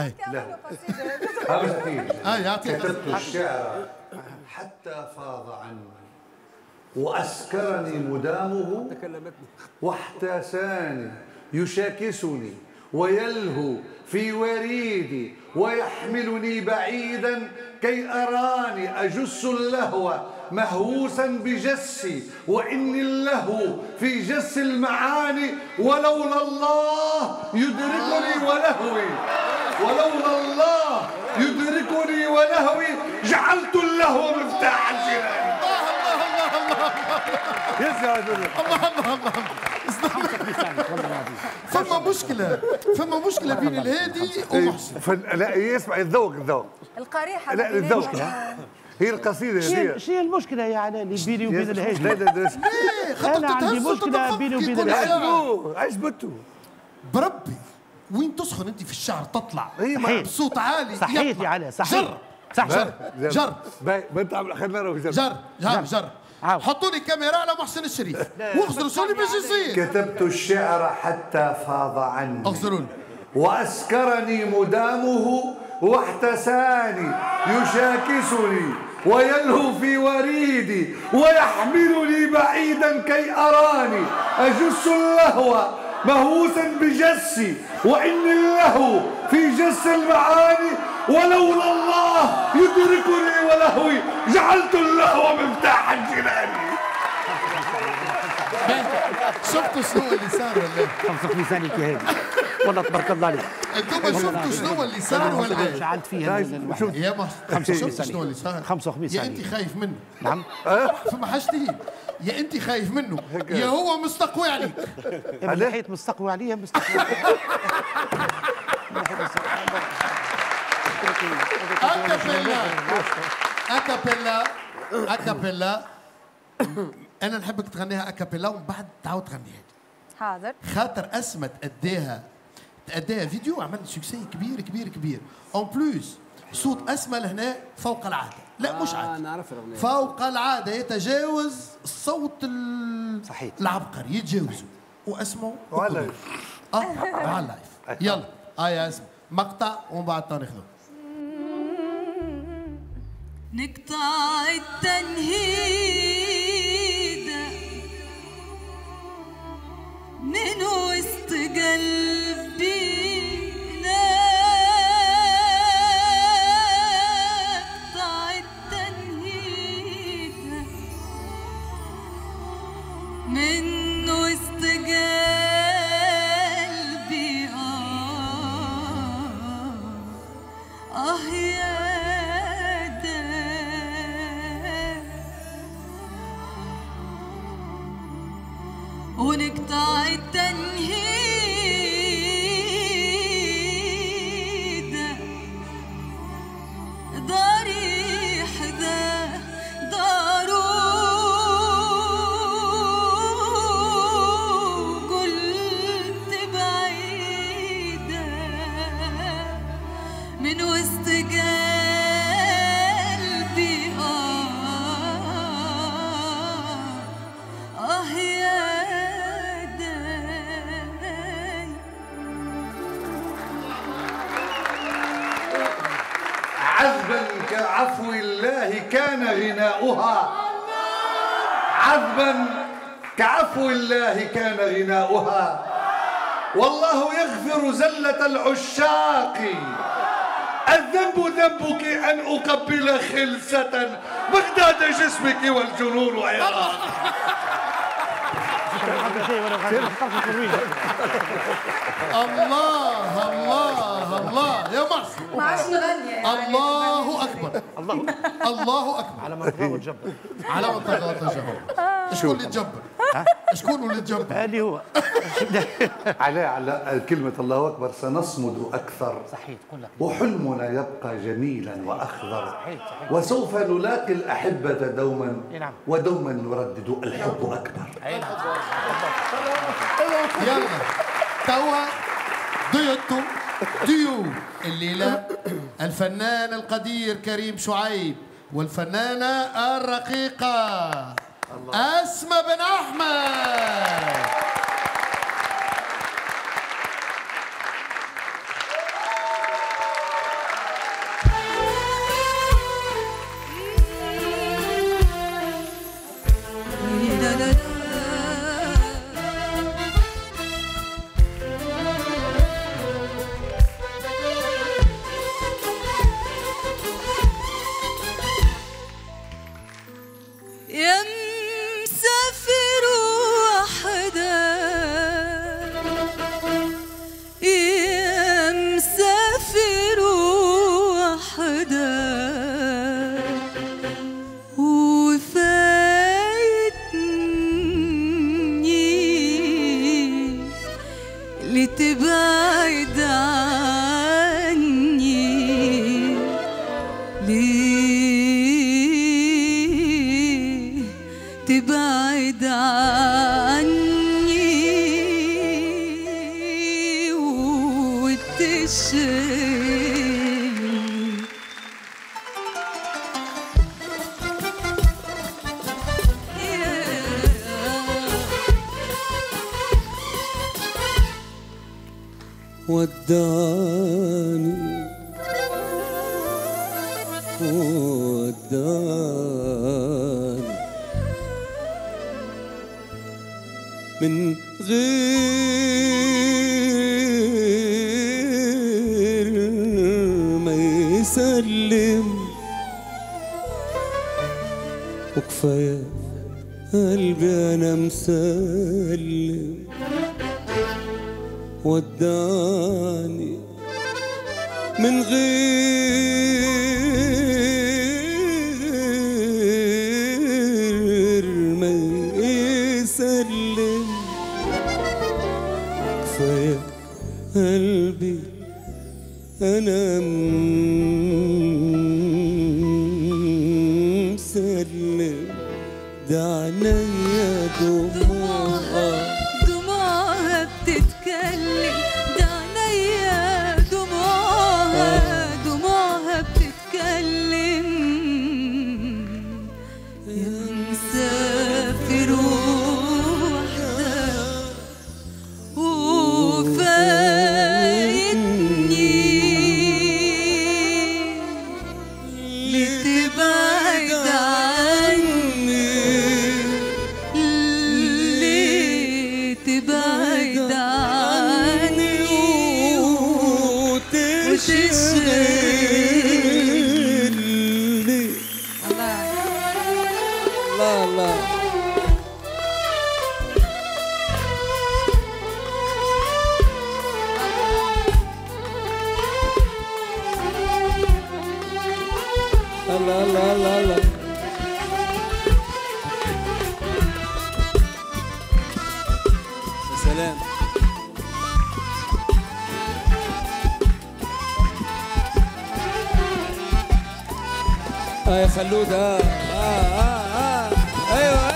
يعطيه كتبت الشعر حتى فاض عني وأسكرني مدامه واحتساني يشاكسني ويلهو في وريدي ويحملني بعيدا كي أراني أجس اللهو مهووسا بجسي وإني اللهو في جس المعاني ولولا الله يدركني ولهوي ولولا الله يدركني ولهوي جعلت اللهو مفتاح الجنان. فما مشكله بين الهادي ومحسن. لا يسمع الذوق القريحه لا الذوق هي القصيده شو المشكله يا علاء اللي بيني وبين الهادي؟ لا انا عندي مشكله بيني وبين الهادي. عجبته بربي وين تسخن انت في الشعر تطلع بصوت عالي صحيح يا علاء صحيح جر جر حطوا لي كاميرا على محسن الشريف واغزروا شو اللي باش يصير. كتبت الشعر حتى فاض عني اغزروا واسكرني مدامه واحتساني يشاكسني ويلهو في وريدي ويحملني بعيدا كي اراني اجس اللهو مهووسا بجسي واني اللهو في جس المعاني ولولا الله يدركني ولهوي جعلت اللهو مفتاح الجنان. شفتوا شنو اللي صار ولا؟ خمسة ميزانك يا هادي والله تبارك الله عليك. انتم شفتوا شنو اللي صار ولا؟ شعلت فيها يا محسن شفتوا شنو اللي صار؟ خمسة وخميس يا انت خايف منه. نعم فما حاجتين يا انت خايف منه يا هو مستقوي عليك. من ناحية مستقوي عليا مستقوي أكابيلا أنا نحبك تغنيها أكابيلا ومن بعد تعاود تغنيها. حاضر. خاطر أسمت تأديها فيديو وعمل سوكسي كبير كبير كبير. أون بلوس صوت أسمى لهنا فوق العادة. لا مش عادة. نعرف الأغنية. فوق العادة يتجاوز الصوت صحيح. العبقري يتجاوزه. واسمه وعلى اللايف. وعلى اللايف. يلا يا اسم مقطع ومن بعد ناخذه. نقطع التنهيد من وسط قلبي، نقطع التنهيد من وسط قلبي. يا ونقطع التنهيد ضريح ذا دارو قلت بعيدة من وسط قلبي. يا عذبا كعفو الله كان غناؤها، عذبا كعفو الله كان غناؤها، والله يغفر زلة العشاق، الذنب ذنبك أن أقبل خلسة مغداد جسمك والجنون عراق. الله الله الله يا مصر. ما عادش نغني. الله اكبر. الله اكبر. على من طغى وتجبر. على من طغى وتجبر. شكون اللي تجبر؟ شكون اللي تجبر؟ هذه هو. على كلمة الله أكبر سنصمد أكثر. صحيح تقول لك. وحلمنا يبقى جميلا وأخضر. صحيح. وسوف نلاقي الأحبة دوما. نعم. ودوما نردد الحب أكبر. يلا توا ديو الليلة الفنان القدير كريم شعيب والفنانة الرقيقة أسماء بن أحمد. لتبعد عني ليه تبعد عني وتشيل وداني من غير ما يسلم وكفاية قلبي أنا مسلم وداني من غير ما يسلم كفاية قلبي أنا مسلم ده عينيا دموعها بتتكلم ده عينيا دموعها بتتكلم يا مسافر وحدك الله الله الله الله. يا سلام. يا خلود ايوه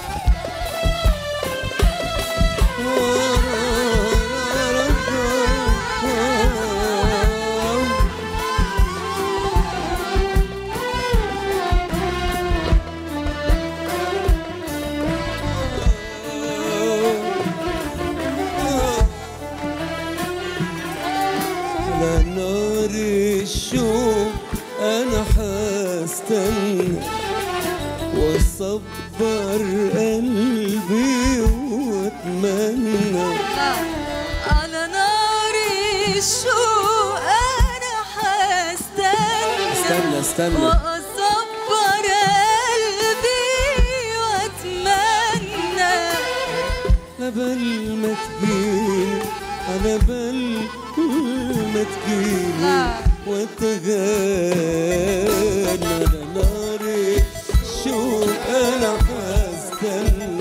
لنار الشوق أنا حستنى وأصبر قلبي وأتمنى على نار الشوق أنا حستنى استنى وأصبر قلبي وأتمنى على بال ما تجيني على بال ما تجيني وتغنى على نار الشوق أنا حستنى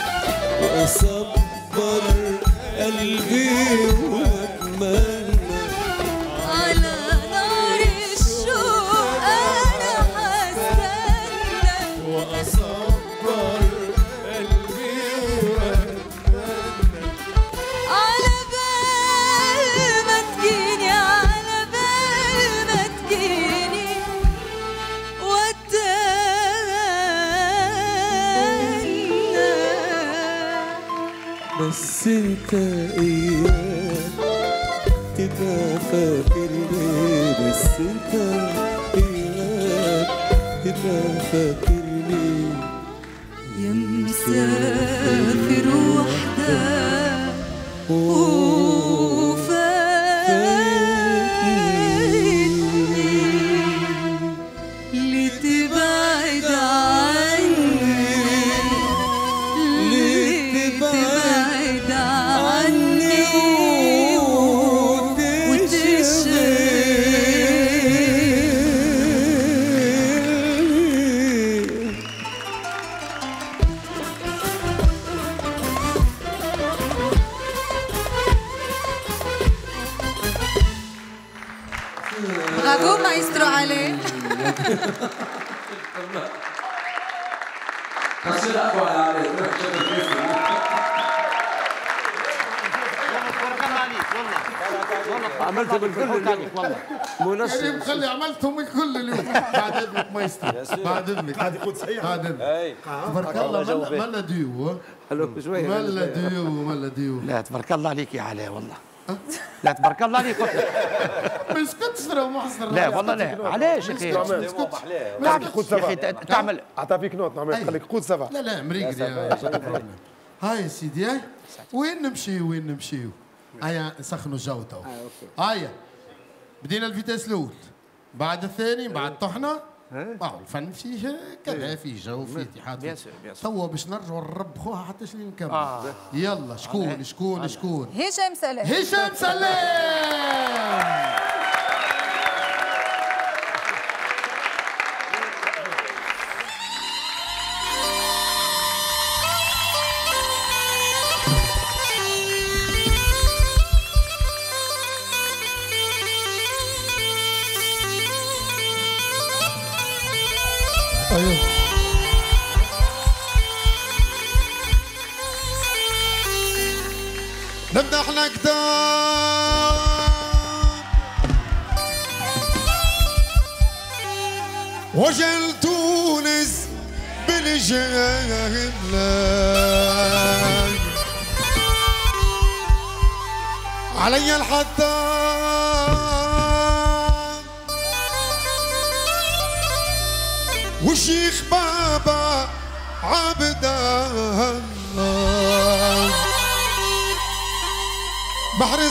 وأصبر قلبي وأتمنى على نار الشوق أنا حستنى وأصبر قلبي وأتمنى على بال ما تجيني على بال ما تجيني واتمنى بس انت اياك تبقى فاكرني بس انت اياك تبقى فاكرني يا مسافر وحدك وفاتني لتبعد عني لتبعد عني وتشغلني برافو مايسترو علي. عملته بالكل والله منشط مخلي عملتهم الكل اليوم. بعد اذنك مايسترو بعد اذنك هذه يقول صحيح. بعد اذنك. تبارك الله ملا ديو حلو شويه ملا ديو. لا تبارك الله عليك يا علاء والله. لا تبارك الله عليك. ما سكتش ترى محصر. لا والله لا علاش يا اخي؟ يا اخي تعمل اعطى فيك نوت نعمل قال لك قول سبع. لا مريقل يا هاي يا سيدي هاي وين نمشيو هيا نسخنوا الجو تو. هيا بدينا الفيتاس الاول بعد الثاني بعد طحنا. الفن فيه كذا فيه جو فيه اتحاد توا باش نرجعوا للرب خوها حتى شنو نكمل. يلا شكون هشام سلام. هشام سلام. نبدا احنا كتاب وجل تونس بالجهل علي الحطام والشيخ بابا عبد الله بحر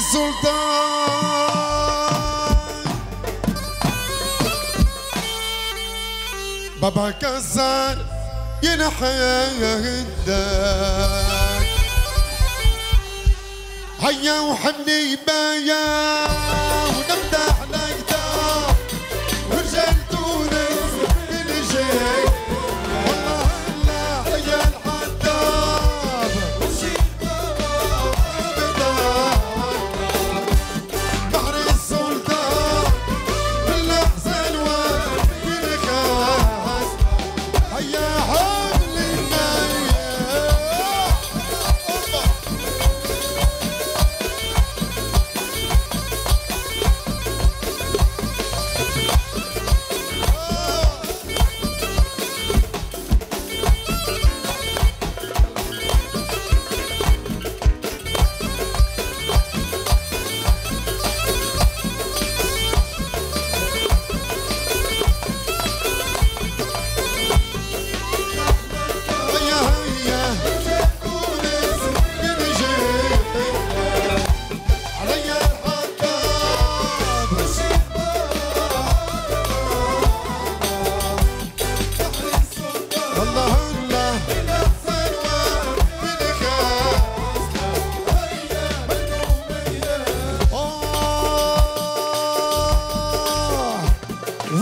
السلطان بابا كسر ينحى يدك هيا وحمني بايا ونمدح نقدر ورجال تونس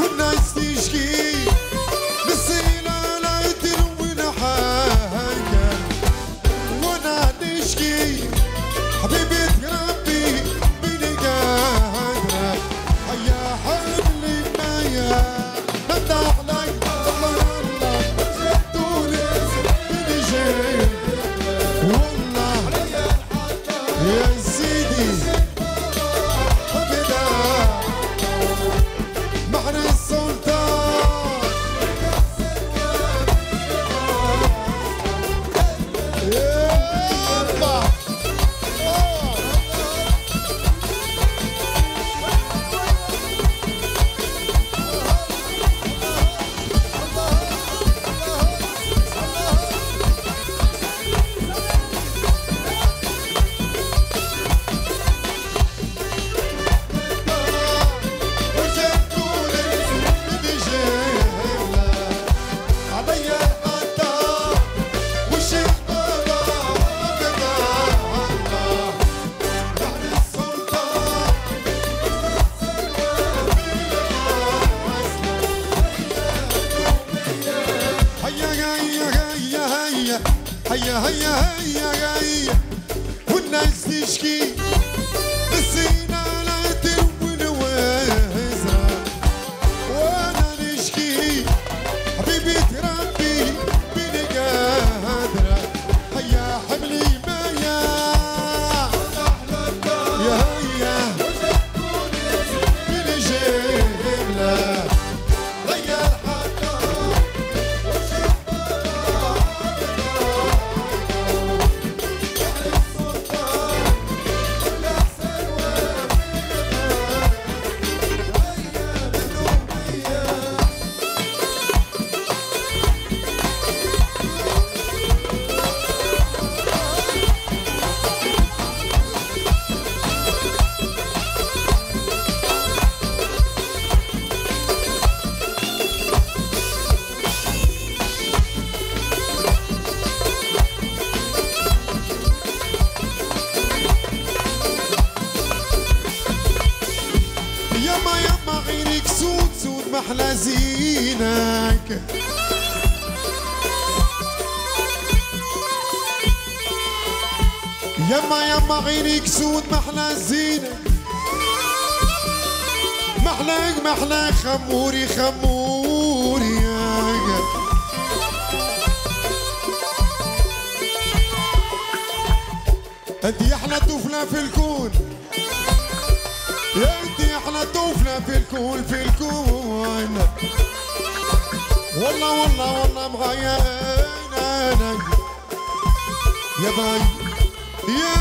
والناس تشكي بالسيلة لا تلون حاجة وانا نشكي حبيبي ربي بني قادرة هيا حبلي معايا ندع لك الله الله تونس بني جاي والله يا سيدي حبيبي بحر السلطان يابا هيا هيا هيا هيا والناس تشكي بالسينا لا تلون وزرع وانا نشكي حبيبي تربي بني قادرة هيا حملي مايا يا هيا بني جيبلة هيا يما يما عينيك سود سود محلى زينك يما يما عينيك سود محلى زينك محلاك محلاك خموري خموري انتي احلى طفلة في الكون يا انتي احلى طفلة في الكون في الكون والله والله والله معايا انا يا باي يا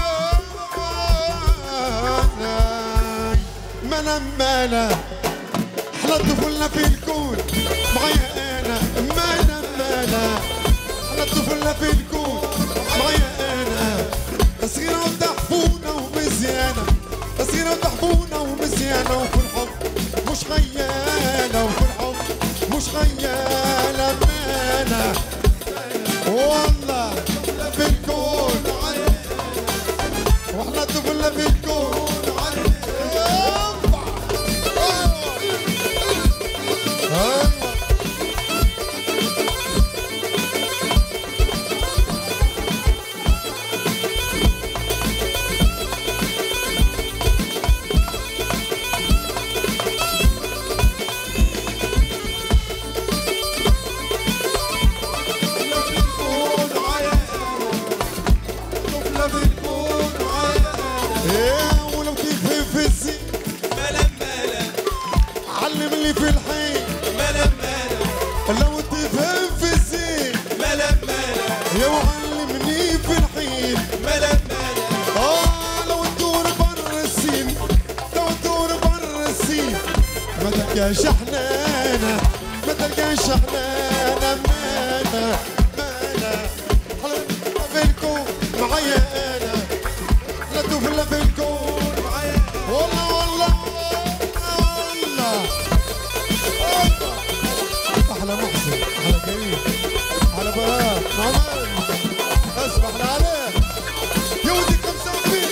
باي ملا احلى طفلة في الكون معايا انا ملا احلى طفلة في الكون معايا انا صغيرة وتحفونة ومزيانة صغيرة وتحفونة ومزيانة وفي الحب مش خيالة وفي الحب مش خيالة مانا والله في الكون واحنا طفلة في الكون في الحين ملا ملا لو تفهم في الزين ملا ملا يا معلمني في الحين ملا ملا لو تدور بر السين لو تدور بر السين ما تلقاش حنانة ما تلقاش حنانة مانا مانا حلوة في الكون معايا انا لا تفلى في الكون معايا والله والله على محسن على كريم على براء نعمان اسمح لي عليه يودي 55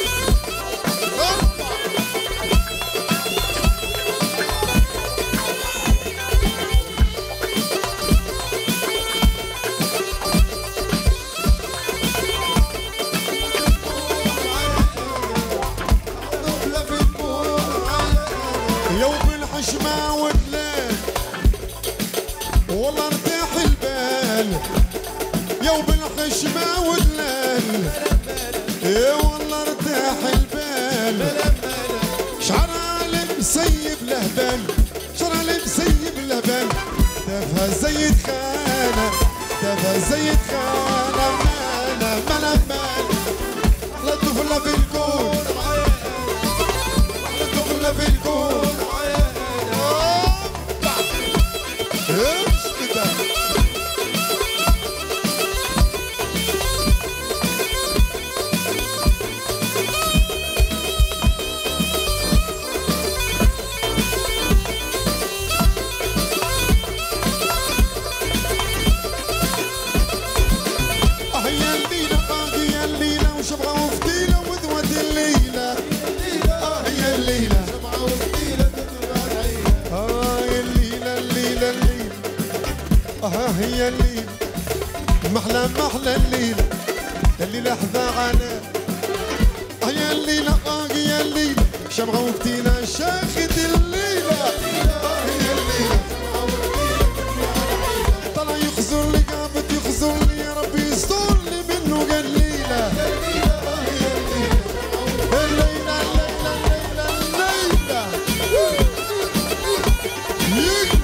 ارفع يا وبالحشمة والليل يا والله ارتاح البال شعرها المسيب لهبال شعرها المسيب لهبال دافها زيد خانة دافها زيد خانة مالا مالا مالا لا تدخل في الكون لا تدخل في الكون هي الليل محلى محلى الليل الليلة حذاغنا هي الليلة هي الليلة شمعة وفتيلة شاخد الليلة هي الليلة طلع يخزر لي قابت يخزر لي يا ربي يستر لي منه قال ليلة الليلة الليلة الليلة الليلة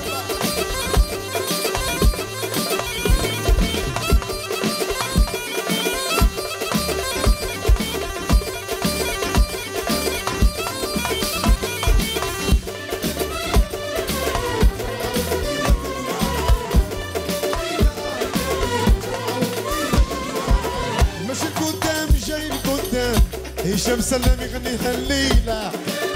هشام سلام يغني هالليلة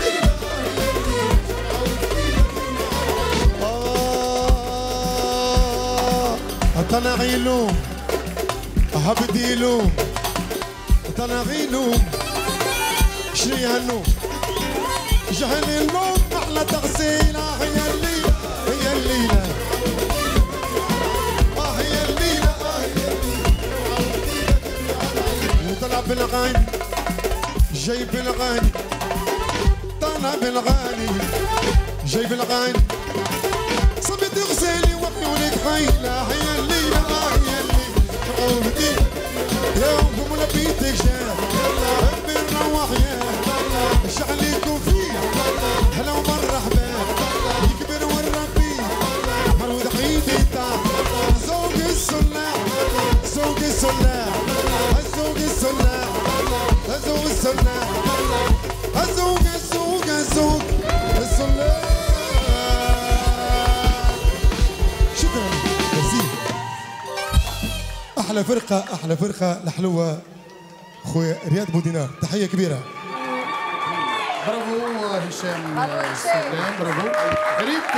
طلع يلوم هبد يلوم طلع يلوم شري هالنوم جهل اللوم أحلى تغسيلة هي الليلة هي الليلة هي الليلة وطلع بالغاية جايب الغالي طالع بالغالي جايب الغالي صبت غسالي وعيونك حيلة هي الليلة هي الليلة عودي يا أمكم لبيتك شاف ربي نروح يا شعليكم فيه هلا ومرحبا يكبر والربي مرود حيدي تاع زوج السلاح زوج السلاح زوج السلاح الزوج السلاح الزوج الزوج الزوج السلاح. شكرا جزيلا. احلى فرقه الحلوه خويا رياض بودينار، تحيه كبيره. برافو هشام سلام، برافو. ريت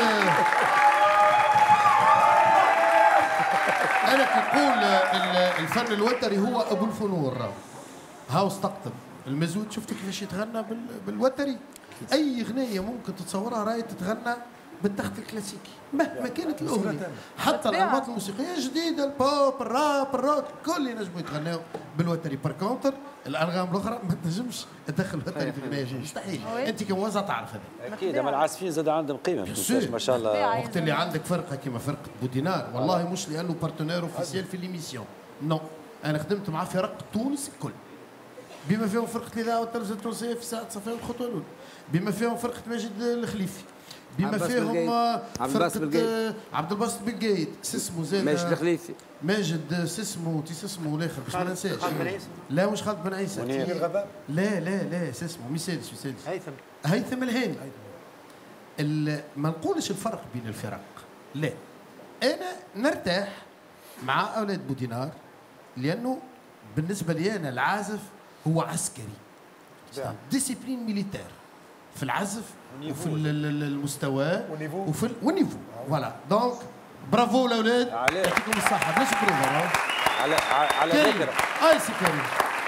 انا كنقول الفن الوتري هو ابو الفنون. هاو استقطب المزود، شفت كيفاش يتغنى بالوتري. اي اغنيه ممكن تتصورها راهي تتغنى بالتخت الكلاسيكي مهما كانت الاغنيه، حتى الانماط الموسيقيه الجديده البوب الراب الروك كل ينجموا يتغنوا بالوتري. بار كونتر الانغام الاخرى ما تنجمش تدخل الوتري في اغنيه، مستحيل. انت كموزع تعرف هذا اكيد. اما العازفين زاد عندهم قيمه ما شاء الله. وقت اللي عندك فرقه كما فرقه بودينار والله مش لانه بارتنير اوفيسيال في ليميسيون، نو انا خدمت معاه فرق تونس الكل، بما فيهم فرقه الاذاعه والتلفزه التونسيه في ساعه صفاء الخطوه الاولى، بما فيهم فرقه ماجد الخليفي، بما فيهم فرقه عبد الباسط بن قايد، اسمه زاد ماجد الخليفي، ماجد اسمه الاخر باش ما ننساش. لا مش خالد بن عيسى، لا اسمه مسادس هيثم الهاني. ما نقولش الفرق بين الفرق، لا انا نرتاح مع اولاد بودينار لانه بالنسبه لي انا العازف هو عسكري، ديسيبلين ميليتير في العزف وفي المستوى وفي والنيفو. فوالا دونك برافو الاولاد، يعطيكم الصحه. بلاش بروفا على ذكر اي سي كريم.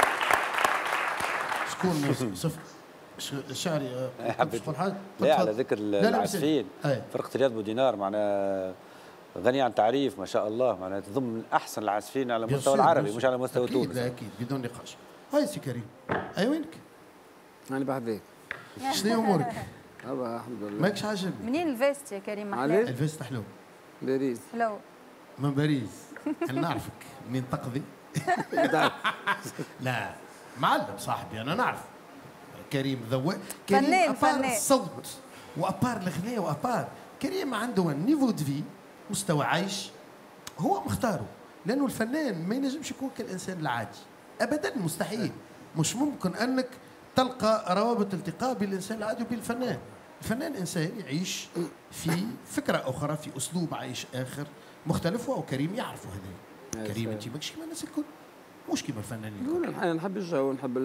شكون صفر الشعري لا على ذكر العازفين فرقه رياض بودينار معنا غني عن تعريف ما شاء الله، معناها تضم من احسن العازفين على المستوى العربي مش على مستوى تونس. لا اكيد بدون نقاش. هاي سي كريم، اي وينك؟ انا بحذاك. شنو امورك؟ الحمد لله. ماكش عاجبني. منين الفيست يا كريم؟ الفيست حلو. باريس. حلو. من باريس. انا نعرفك منين تقضي. لا معلم صاحبي انا نعرف كريم ذواق. كريم فنان الصوت وابار الغناء وابار كريم عنده نيفو دفي مستوى عيش هو مختاره، لانه الفنان ما ينجمش يكون كالانسان العادي ابدا، مستحيل. مش ممكن انك تلقى روابط التقاء بين الانسان العادي وبين الفنان. الفنان انسان يعيش في فكره اخرى، في اسلوب عيش اخر مختلف، وكريم يعرفوا هذا. كريم انت ماكش كيما الناس الكل، مش كيما الفنانين. انا نحب الجو، نحب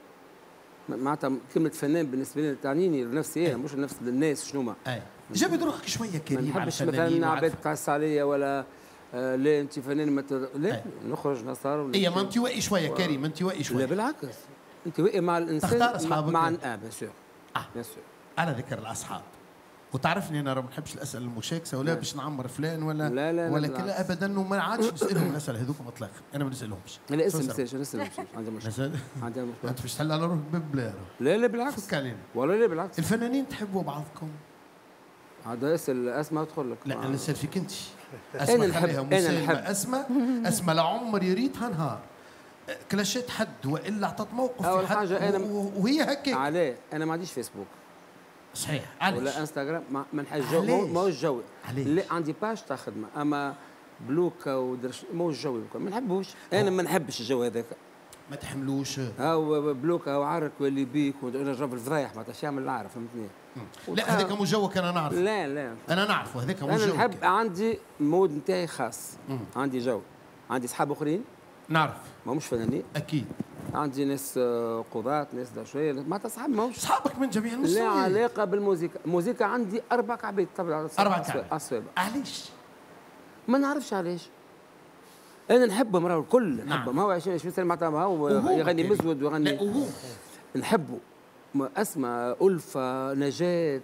معناتها كلمة فنان بالنسبة لي تعنيني لنفسي انا مش لنفس الناس شنو ما. جابد روحك شويه كريم. ما نحبش مثلا عباد تعس عليا ولا لا انت فنان لا نخرج نصار ما انطوائي شويه كريم، انطوائي شويه. لا بالعكس انطوائي مع الانسان. تختار اصحابك مع بيان سور. بيان سور. على ذكر الاصحاب، وتعرفني انا ما نحبش الاسئله المشاكسه ولا باش نعمر فلان ولا لا لا ولا كلا ابدا، وما عادش نسالهم الاسئله هذوك اطلاقا، انا ما نسالهمش. لا اسال مساج نسال عندي مشكله. عندي مشكله. انت باش تحل على روحك ببلا. لا بالعكس. فك علينا. ولا لا بالعكس. الفنانين تحبوا بعضكم؟ هذا اسال اسماء تدخل لك. لا انا نسال فيك انت. اسماء خليها مسالمه. اسماء لعمر يريدها نهار كلاشيت حد والا عطت موقف في حد وهي هكاك. عليه انا ما عنديش فيسبوك. صحيح. علاش؟ ولا انستغرام ما نحبش جو، ماهوش جوي. لا عندي باج تاع خدمه، اما بلوكا ودرش ماهوش جوي، ما نحبوش. انا ما نحبش الجو هذاك. ما تحملوش. هاو بلوكا وعارك واللي بيك ونجرب الفضايح ما تعرفش يعمل العارف، فهمتني؟ لا هذاك مو جوك انا نعرف. لا انا نعرفه هذاك مو جوك. انا نحب عندي مود نتاعي خاص. عندي جو، عندي اصحاب اخرين نعرف ما مش فنانين اكيد. عندي ناس قضاة، ناس شويه معناتها صحاب ماهوش صحابك من جميع المستويات. لا علاقه بالموسيقى، الموسيقى عندي 4 كعبات طبعا. 4 كعبات. علاش؟ ما نعرفش علاش. انا نحبهم راهو الكل نحبهم. هو 20 سنه معناتها هو يغني مزود ويغني. نحبه اسمع ألفة، نجاة،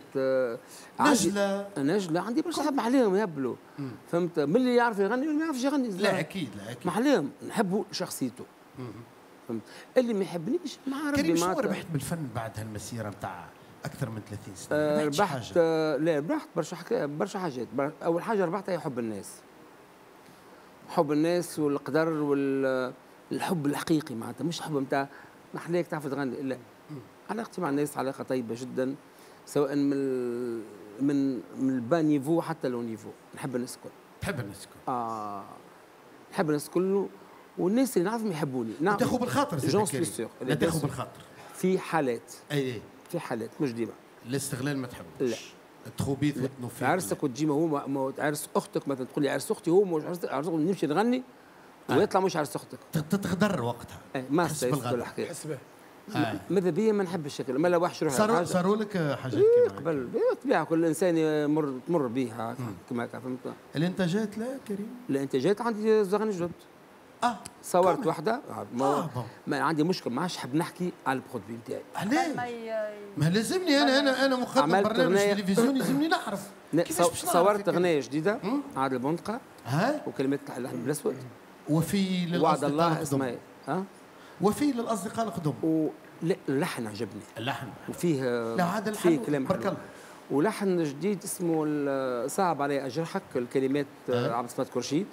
نجلة عندي برشا صحاب محليهم يهبلوا. فهمت؟ من اللي يعرف يغني واللي ما يعرفش يغني. لا اكيد لا اكيد. محليهم نحبوا شخصيته. فهمت؟ اللي ما يحبنيش مع ربي. كريم شنو ربحت بالفن بعد هالمسيره نتاع اكثر من 30 سنه؟ ربحت لا ربحت برشا حاجات. اول حاجه ربحتها هي حب الناس. حب الناس والقدر والحب الحقيقي معناتها، مش حب نتاع محليك تعرف تغني، لا. علاقتي مع الناس علاقه طيبه جدا، سواء من البا نيفو حتى لو نيفو. نحب الناس الكل. تحب الناس الكل؟ نحب الناس الكل، والناس اللي نعرفهم يحبوني. نعم. تاخذ بالخاطر جون سي سيغ. لا تاخذ بالخاطر. في حالات. اي في حالات مش ديما. الاستغلال ما تحبوش. لا. تخوبيث وتنوفي. عرسك وتجي هو عرس اختك مثلا، تقول لي عرس اختي هو مش عرس نمشي نغني ويطلع مش عرس اختك. تتغدر وقتها. ما استيقظ الحكايه. ماذا بيا ما نحبش الشكل، ما لا وحش روحها. صاروا لك حاجات كيما قبل بالطبيعه كل انسان تمر بها كما هكا. فهمت؟ الانتاجات لا كريم؟ الانتاجات عندي زغن جدد. صورت وحده. ما عندي مشكل، ما عادش نحب نحكي على البرودوي نتاعي. علاش؟ ما لازمني انا مقدم برنامج تلفزيوني لازمني نعرف. صورت اغنيه جديده عاد البندقه وكلمات اللحن بالاسود. وفي للاصدقاء الله اسمها وفي للاصدقاء القدم. لا اللحن عجبني. اللحن وفيه لا هذا فيه كلام حلو. ولحن جديد اسمه صعب علي اجرحك، الكلمات عبد الصمد كرشيد.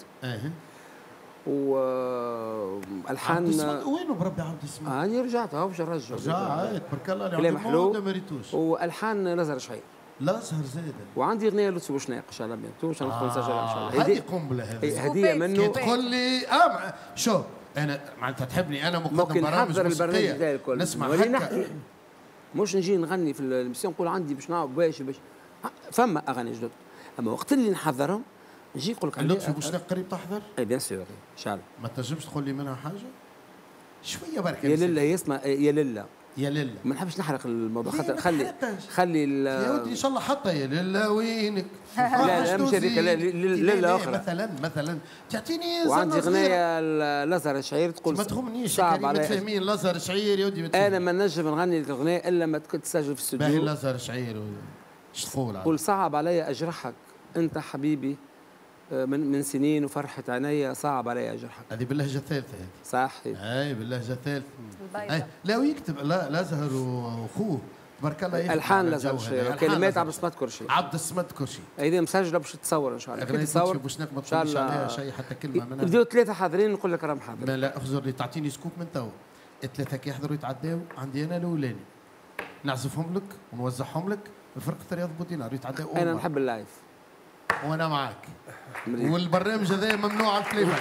والحان وينه بربي عبد الصمد؟ انا رجعت باش نرجع. رجعت برك الله كلام حلو. ما ريتوش. والحان نزر شحيح. لازهر زاده. وعندي اغنيه لطفي بوشناق ان شاء الله بيانتو ان شاء الله نسجلها ان شاء الله. هذه قنبله هذه. هديه منه. تقول لي شو انا معناتها تحبني انا مقدم برامج موسيقيه نسمع هكا. مش نجي نغني في المسيون نقول عندي باش نعرف باش فما اغاني جدد، اما وقت اللي نحضرهم نجي نقول لك لطفي بوشناق قريب تحضر؟ اي بيان سور ان شاء الله. ما تنجمش تقول لي منها حاجه؟ شويه برك. يا لله هي اسمها يا لله. يا لله ما نحبش نحرق الموضوع خاطر خلي يا ودي ان شاء الله حتى يا لله وينك. لا مش هذيك لله اخرى. مثلا تعطيني وعندي اغنيه لازر الشعير تقول ما تهمنيش صعب عليك. متفاهمين لازر الشعير يا ودي. انا ما نجم نغني الاغنيه الا ما تسجل في الاستوديو. باهي لازر الشعير ايش تقول؟ قول صعب علي اجرحك انت حبيبي من سنين وفرحة عينيا صعب علي اجرحك. هذه باللهجة الثالثة هذه. صحيح. اي باللهجة الثالثة. لا ويكتب لا زهر واخوه تبارك الله. الحان لازم كلمات عبد الصمد كرشي. عبد الصمد كرشي. هذه مسجله باش تتصور ان شاء الله. كي تصور باش ما تقولش عليها شيء حتى كلمه منها. بديو ثلاثه حاضرين نقول لك راهم حاضرين. لا اخزر لي تعطيني سكوب من توا. الثلاثه كي يحضروا يتعداو عندي انا الاولاني. نعزفهم لك ونوزعهم لك بفرقه رياض بودينار يتعداو. انا نحب اللايف. وانا معك. والبرنامج هذا ممنوع على التليفون.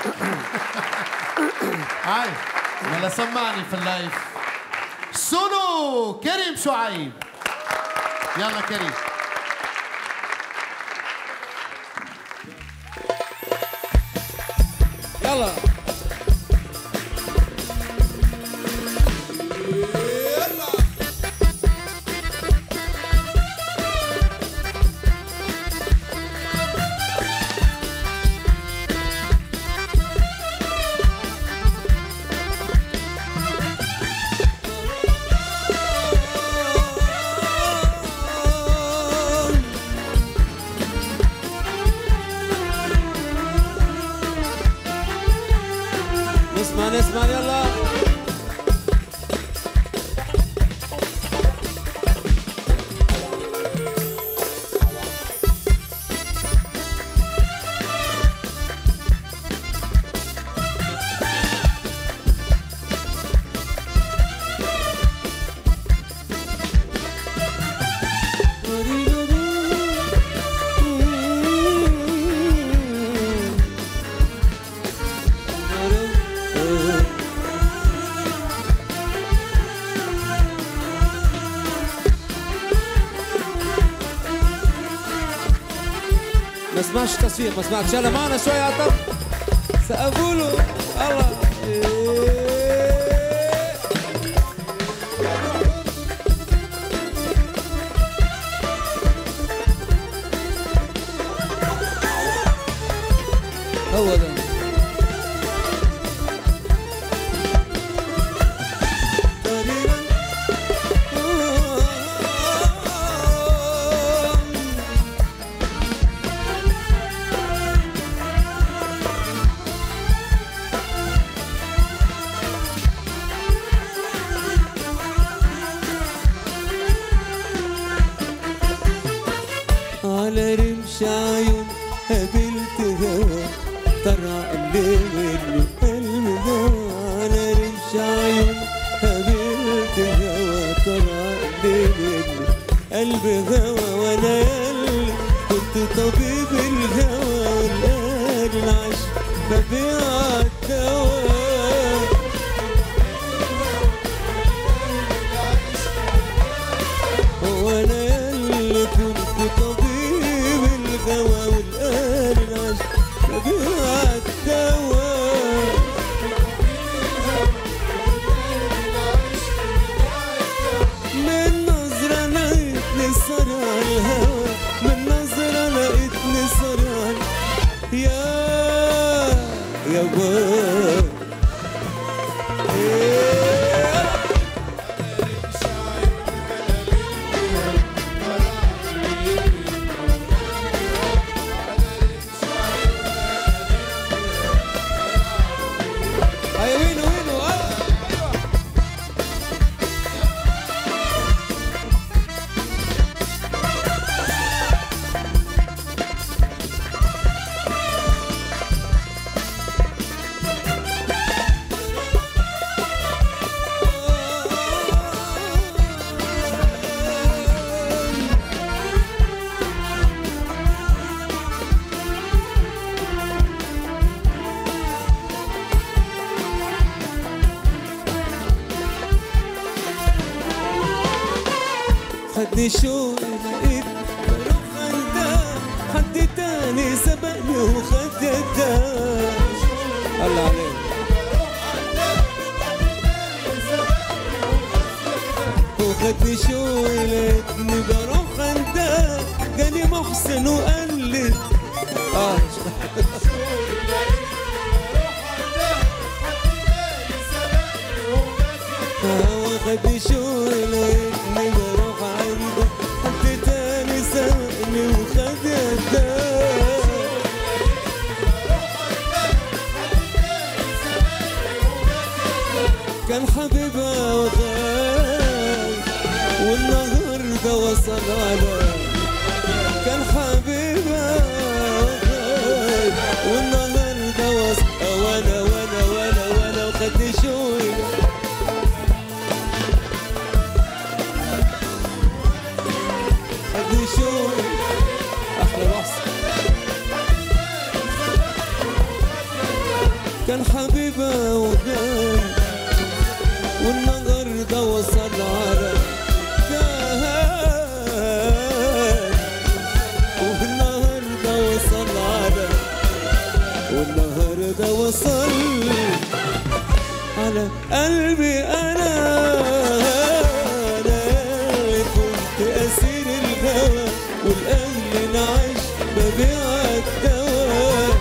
هاي ولا سمعني في اللايف. سولو كريم شعيب. يلا كريم. يلا نسمع يلا. ما اسمعش تصفيق، ما سمعتش. يلا معنا شوية عطر سقفولوا الله. هو ده على رمش عيون قابلت هوا طرع اللي منه قلب هوا. على رمش عيون قابلت هوا طرع اللي منه قلب هوا. وانا ياللي كنت طبيب الهوى والقال العشق ببيع الدواء. وانا ياللي كنت طبيب الهوى والقال العشق ببيع الدواء. من نظرة لقيتني صرع الهوى، من نظرة لقيتني صرع يا بابا. خدني شوق لقيت بروح عندها، حد تاني سبقني وخد الدار. الله عليك. وخدني شوق لقيتني بروح عندها، جاني محسن وقال لي وخدني شوق لقيتني بروح عنده، حد تاني سبقني وخد الدار. كان حبيبها وغاب والنهار وصل على كان حبيبها والنهارده وصل وانا وخدني شويه خدني شويه احلى رقص كان حبيبها وكان والنهارده وصل على والنهارده وصل على قلبي انا كنت اسير الهوى والاهل نعيش ببيع الدواء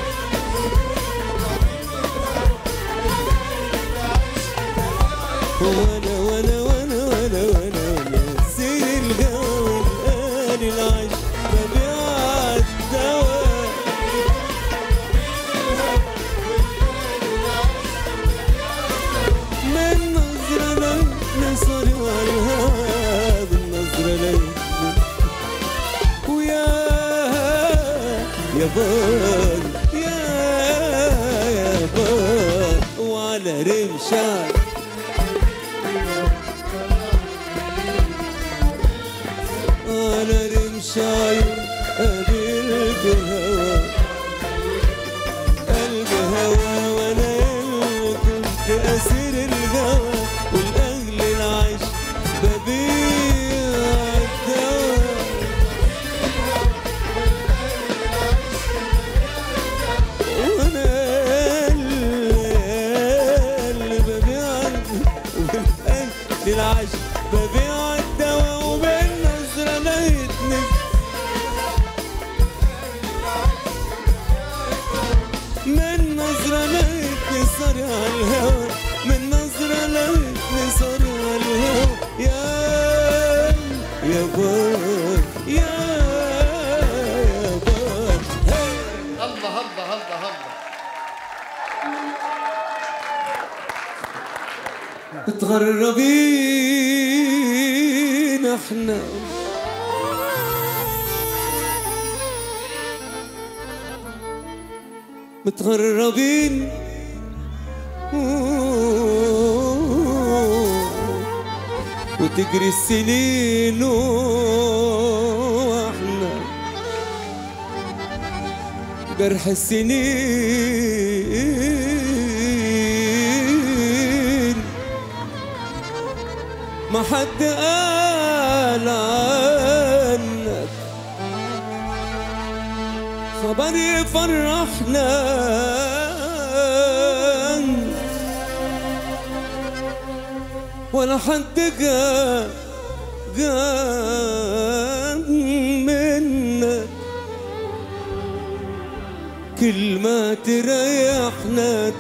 وانا اسير الهوى والاهل نعيش ببيع الدواء من نظرة نصر والهوى بالنظرة لي ويا بار يا بار وعلى رمشك على رمشاي قلب هوا وانا كنت اسير الهوى والاهل العيش ببيع الدواء وانا اللي ببيع والاهل العيش ببيع الدواء وبالنظرة لقيتني من نظرة لقيتني صاري على الهوى من نظرة لقيتني صاري على الهوى يا بار يا بار الله الله الله الله متغربين احنا متغربين وتجري السنين واحنا جرح السنين ما حد قال عنك خبر يفرحنا ولا حد جاب منك كلمة تريحنا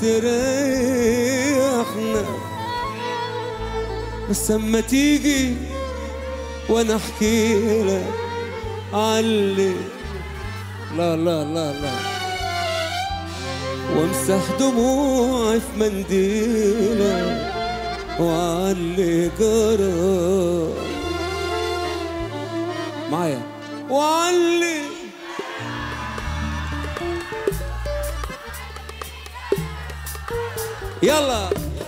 بس اما تيجي وانا احكي لك علي لا لا لا لا وامسح دموعي في منديلك وعلي جرى معايا وعلي يلا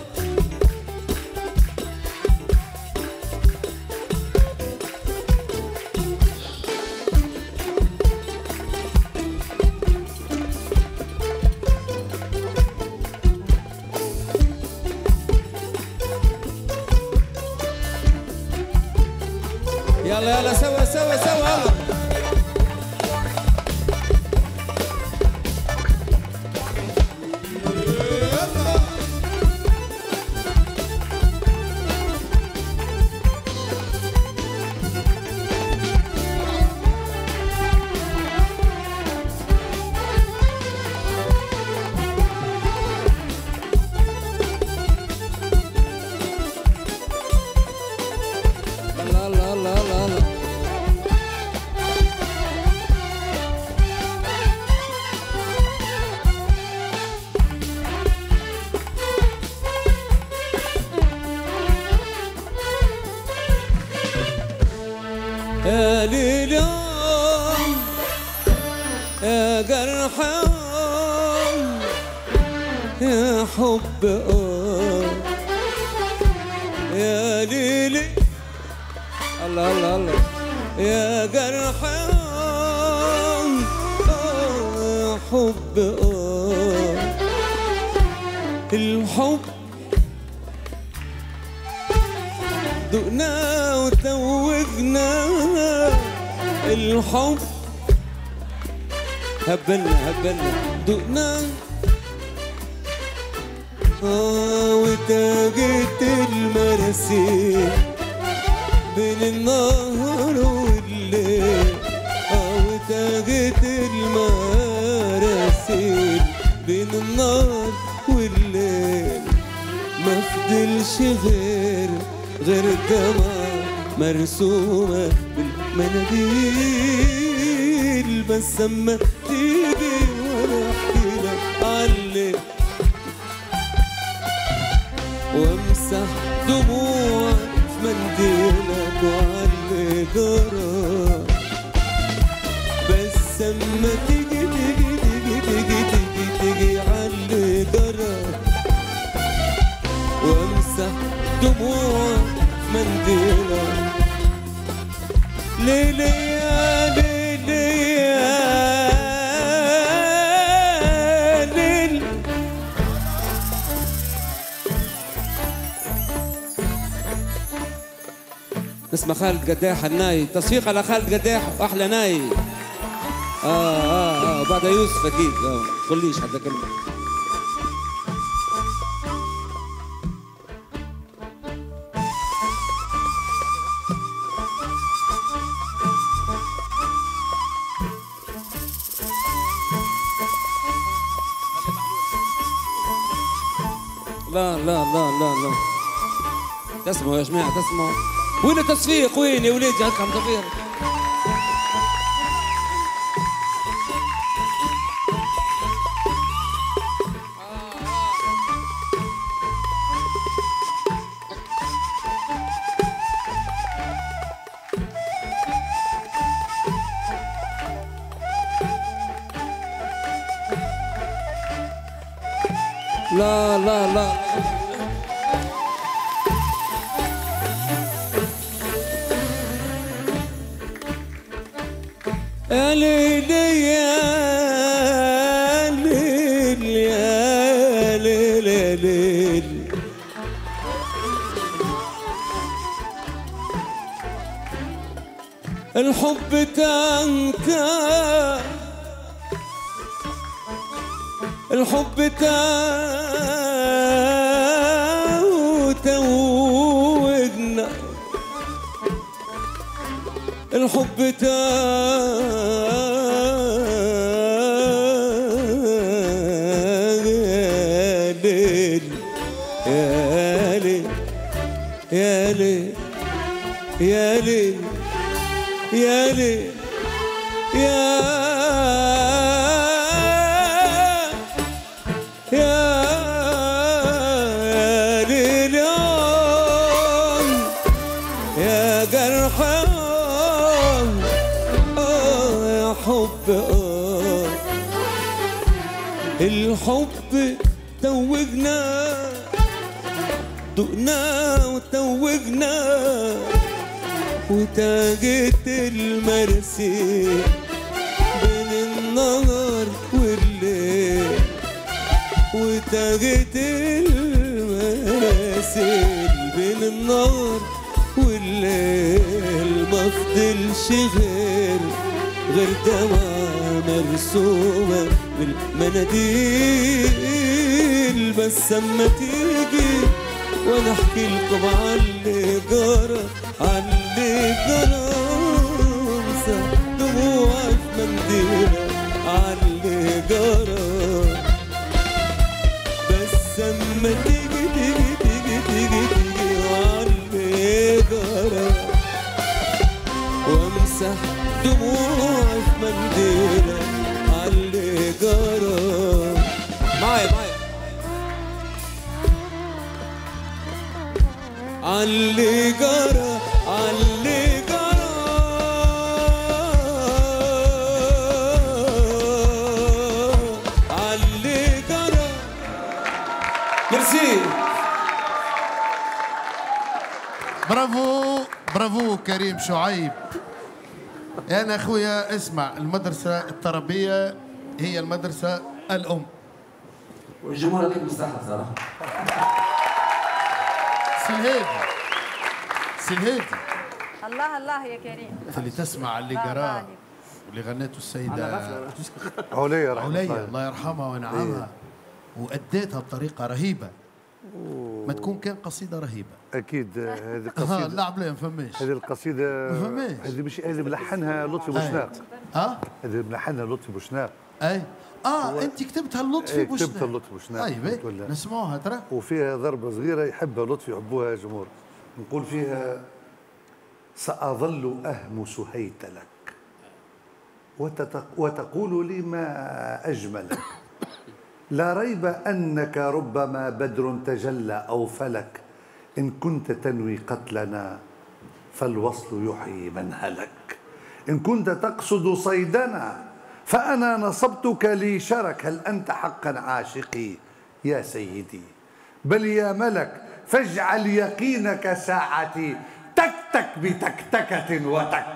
يلا يلا سوا سوا سوا يلا جرح يا حب يا ليلي الله الله الله يا جرح يا حب الحب دقنا وتوجنا الحب هبلنا دقنا وتاجت المراسيل بين النهار والليل وتاجت المراسيل بين النهار والليل ما فضلش غير دمعة مرسومة بالمناديل بس اما تيجي وانا احكي لك علي وامسح دموعك في منديلك وعلي جرى بس اما تيجي علي جرى وامسح دموعك في منديلك ليلي يا ليلي يا ليل اسمه خالد قداح الناي تصفيق على خالد قداح واحلى ناي بعد يوسف اكيد تقوليش حتى كلمه لا لا لا لا لا تسمعوا يا جماعة تسمعوا وين التصفيق وين يا وليدي هكا مطفير لا لا لا يا ليل يا ليل يا ليل يا ليل الحب تنكر الحب توجنا الحب يا ليل يا ليل يا ليل يا ليل يا ليل يا جرح يا حب الحب توجنا دقنا وتوجنا وتاجت المرسي بين النهار والليل وتاجت المراسي بين النهار والليل ما فضلش غير دمعة مرسومة بالمناديل بس اما تيجي وانا احكي لكم عاللي جرى امسح دموعي في منديلة عاللي جرى بس اما تيجي وعاللي جرى وامسح دموعي في منديلة عاللي جرى معايا عاللي جرى عاللي جرى ميرسي. برافو برافو كريم شعيب. أنا أخويا اسمع، المدرسة التربية هي المدرسة الأم. والجمهور هذيك مستحق صراحة. سلهيدي سلهيدي. الله الله يا كريم. اللي تسمع اللي قراه واللي غنته السيدة عليا الله يرحمها وينعمها، وأديتها بطريقة رهيبة. ما تكون كان قصيدة رهيبة. أكيد هذه قصيدة. لا بلا ما فماش. هذه القصيدة ما فماش. هذه مش هذه ملحنها لطفي بوشناق. هذه ملحنها لطفي بوشناق. أنت كتبتها لطفي بوشناق. كتبتها لطفي بوشناق. أيوة نسمعوها ترى. وفيها ضربة صغيرة يحبها لطفي يحبوها الجمهور. نقول فيها: سأظل أهمس هيتلك وتقول لي ما أجملك، لا ريب أنك ربما بدر تجلى أو فلك، إن كنت تنوي قتلنا فالوصل يحيي من هلك، إن كنت تقصد صيدنا فأنا نصبتك لي شرك، هل أنت حقا عاشقي يا سيدي؟ بل يا ملك فاجعل يقينك ساعتي تكتك بتكتكة وتك.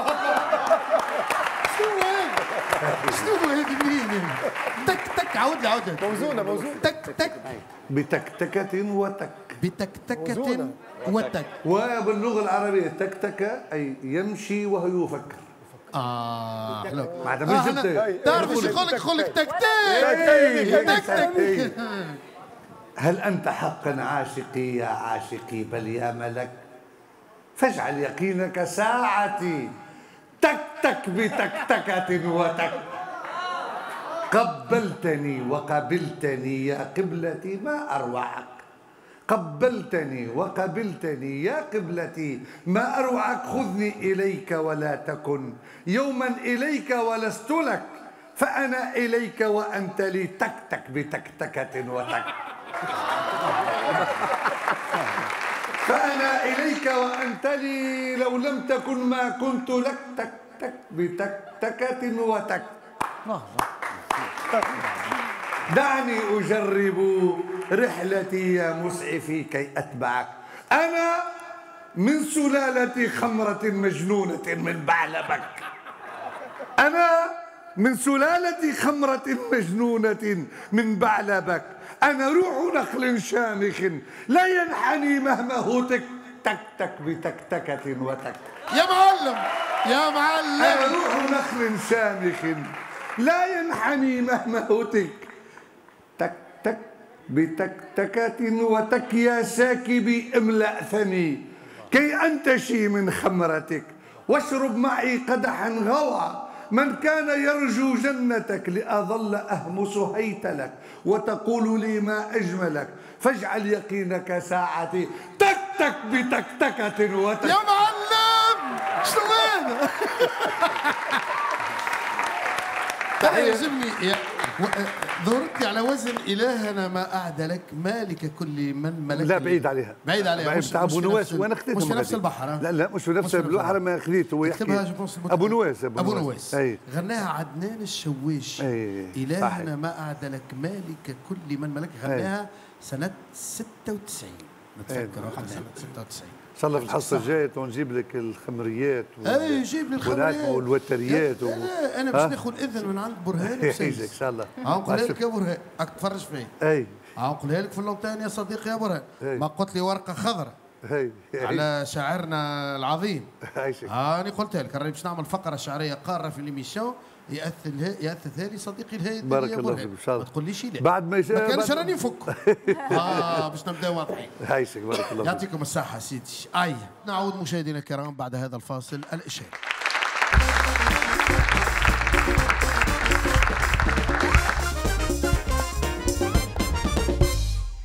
شنو هذه منين؟ تك تك عاود لي عاود. موزونة تك تك بتكتكة وتك. بتكتكة وتك. وباللغة العربية تكتكة أي يمشي وهو يفكر. حلو. تعرف ايش يقول لك تك تك تك. هل أنت حقا عاشقي يا عاشقي؟ بل يا ملك فاجعل يقينك ساعتي تكتك بتكتكة وتك. قبلتني وقبلتني يا قبلتي ما أروعك، قبلتني وقبلتني يا قبلتي ما أروعك، خذني إليك ولا تكن يوما إليك ولست لك، فأنا إليك وأنت لي تكتك بتكتكة وتك. فأنا إليك وأنت لي لو لم تكن ما كنت لك، تك تك بتكتكة وتك. دعني أجرب رحلتي يا مسعفي كي أتبعك، أنا من سلالة خمرة مجنونة من بعلبك، أنا من سلالة خمرة مجنونة من بعلبك، أنا روح نخل شامخ لا ينحني مهما هوتك، تكتك بتكتكة وتك. يا معلم يا معلم. أنا روح نخل شامخ لا ينحني مهما هوتك، تك تك بتكتكة وتك يا ساكبي املأ فمي كي أنتشي من خمرتك، واشرب معي قدحا غوى من كان يرجو جنتك، لأظل أهمس هيتلك وتقول لي ما أجملك، فاجعل يقينك ساعتي تكتك بتكتكة وتك. يا معلم شنو هذا؟ يعجبني ظهرت على وزن إلهنا ما أعدلك، مالك كل من ملك. لا بعيد عليها، بعيد عليها. مش أبو نواس، وأنا خذيته مش في نفس البحر. لا مش في نفس البحر، ما خذيته. يحكي أبو نواس. أبو نواس غناها عدنان الشواش. إلهنا ما أعدلك مالك كل من ملك، غناها سنة 96 نتذكر، سنة 96. ان شاء الله في الحصه الجايه نجيب لك الخمريات جيب لي الخمريات والوتريات انا باش ناخذ الاذن من عند برهان يعيشك ان شاء الله. نقولها لك يا برهان، راك تفرج فيا. نقولها لك في اللونتان يا صديقي يا برهان. ما قلت لي ورقه خضراء على شاعرنا العظيم. هاني قلتها لك، راني باش نعمل فقره شعريه قاره في ليميسيون ياثثها لي صديقي الهادي. بارك الله فيك ان شاء الله. ما تقوليش لا بعد ما كانش راني نفك. باش نبدا واضحين. عايشك بارك الله فيك. يعطيكم الصحه سيدي. نعود مشاهدينا الكرام بعد هذا الفاصل الاشاره.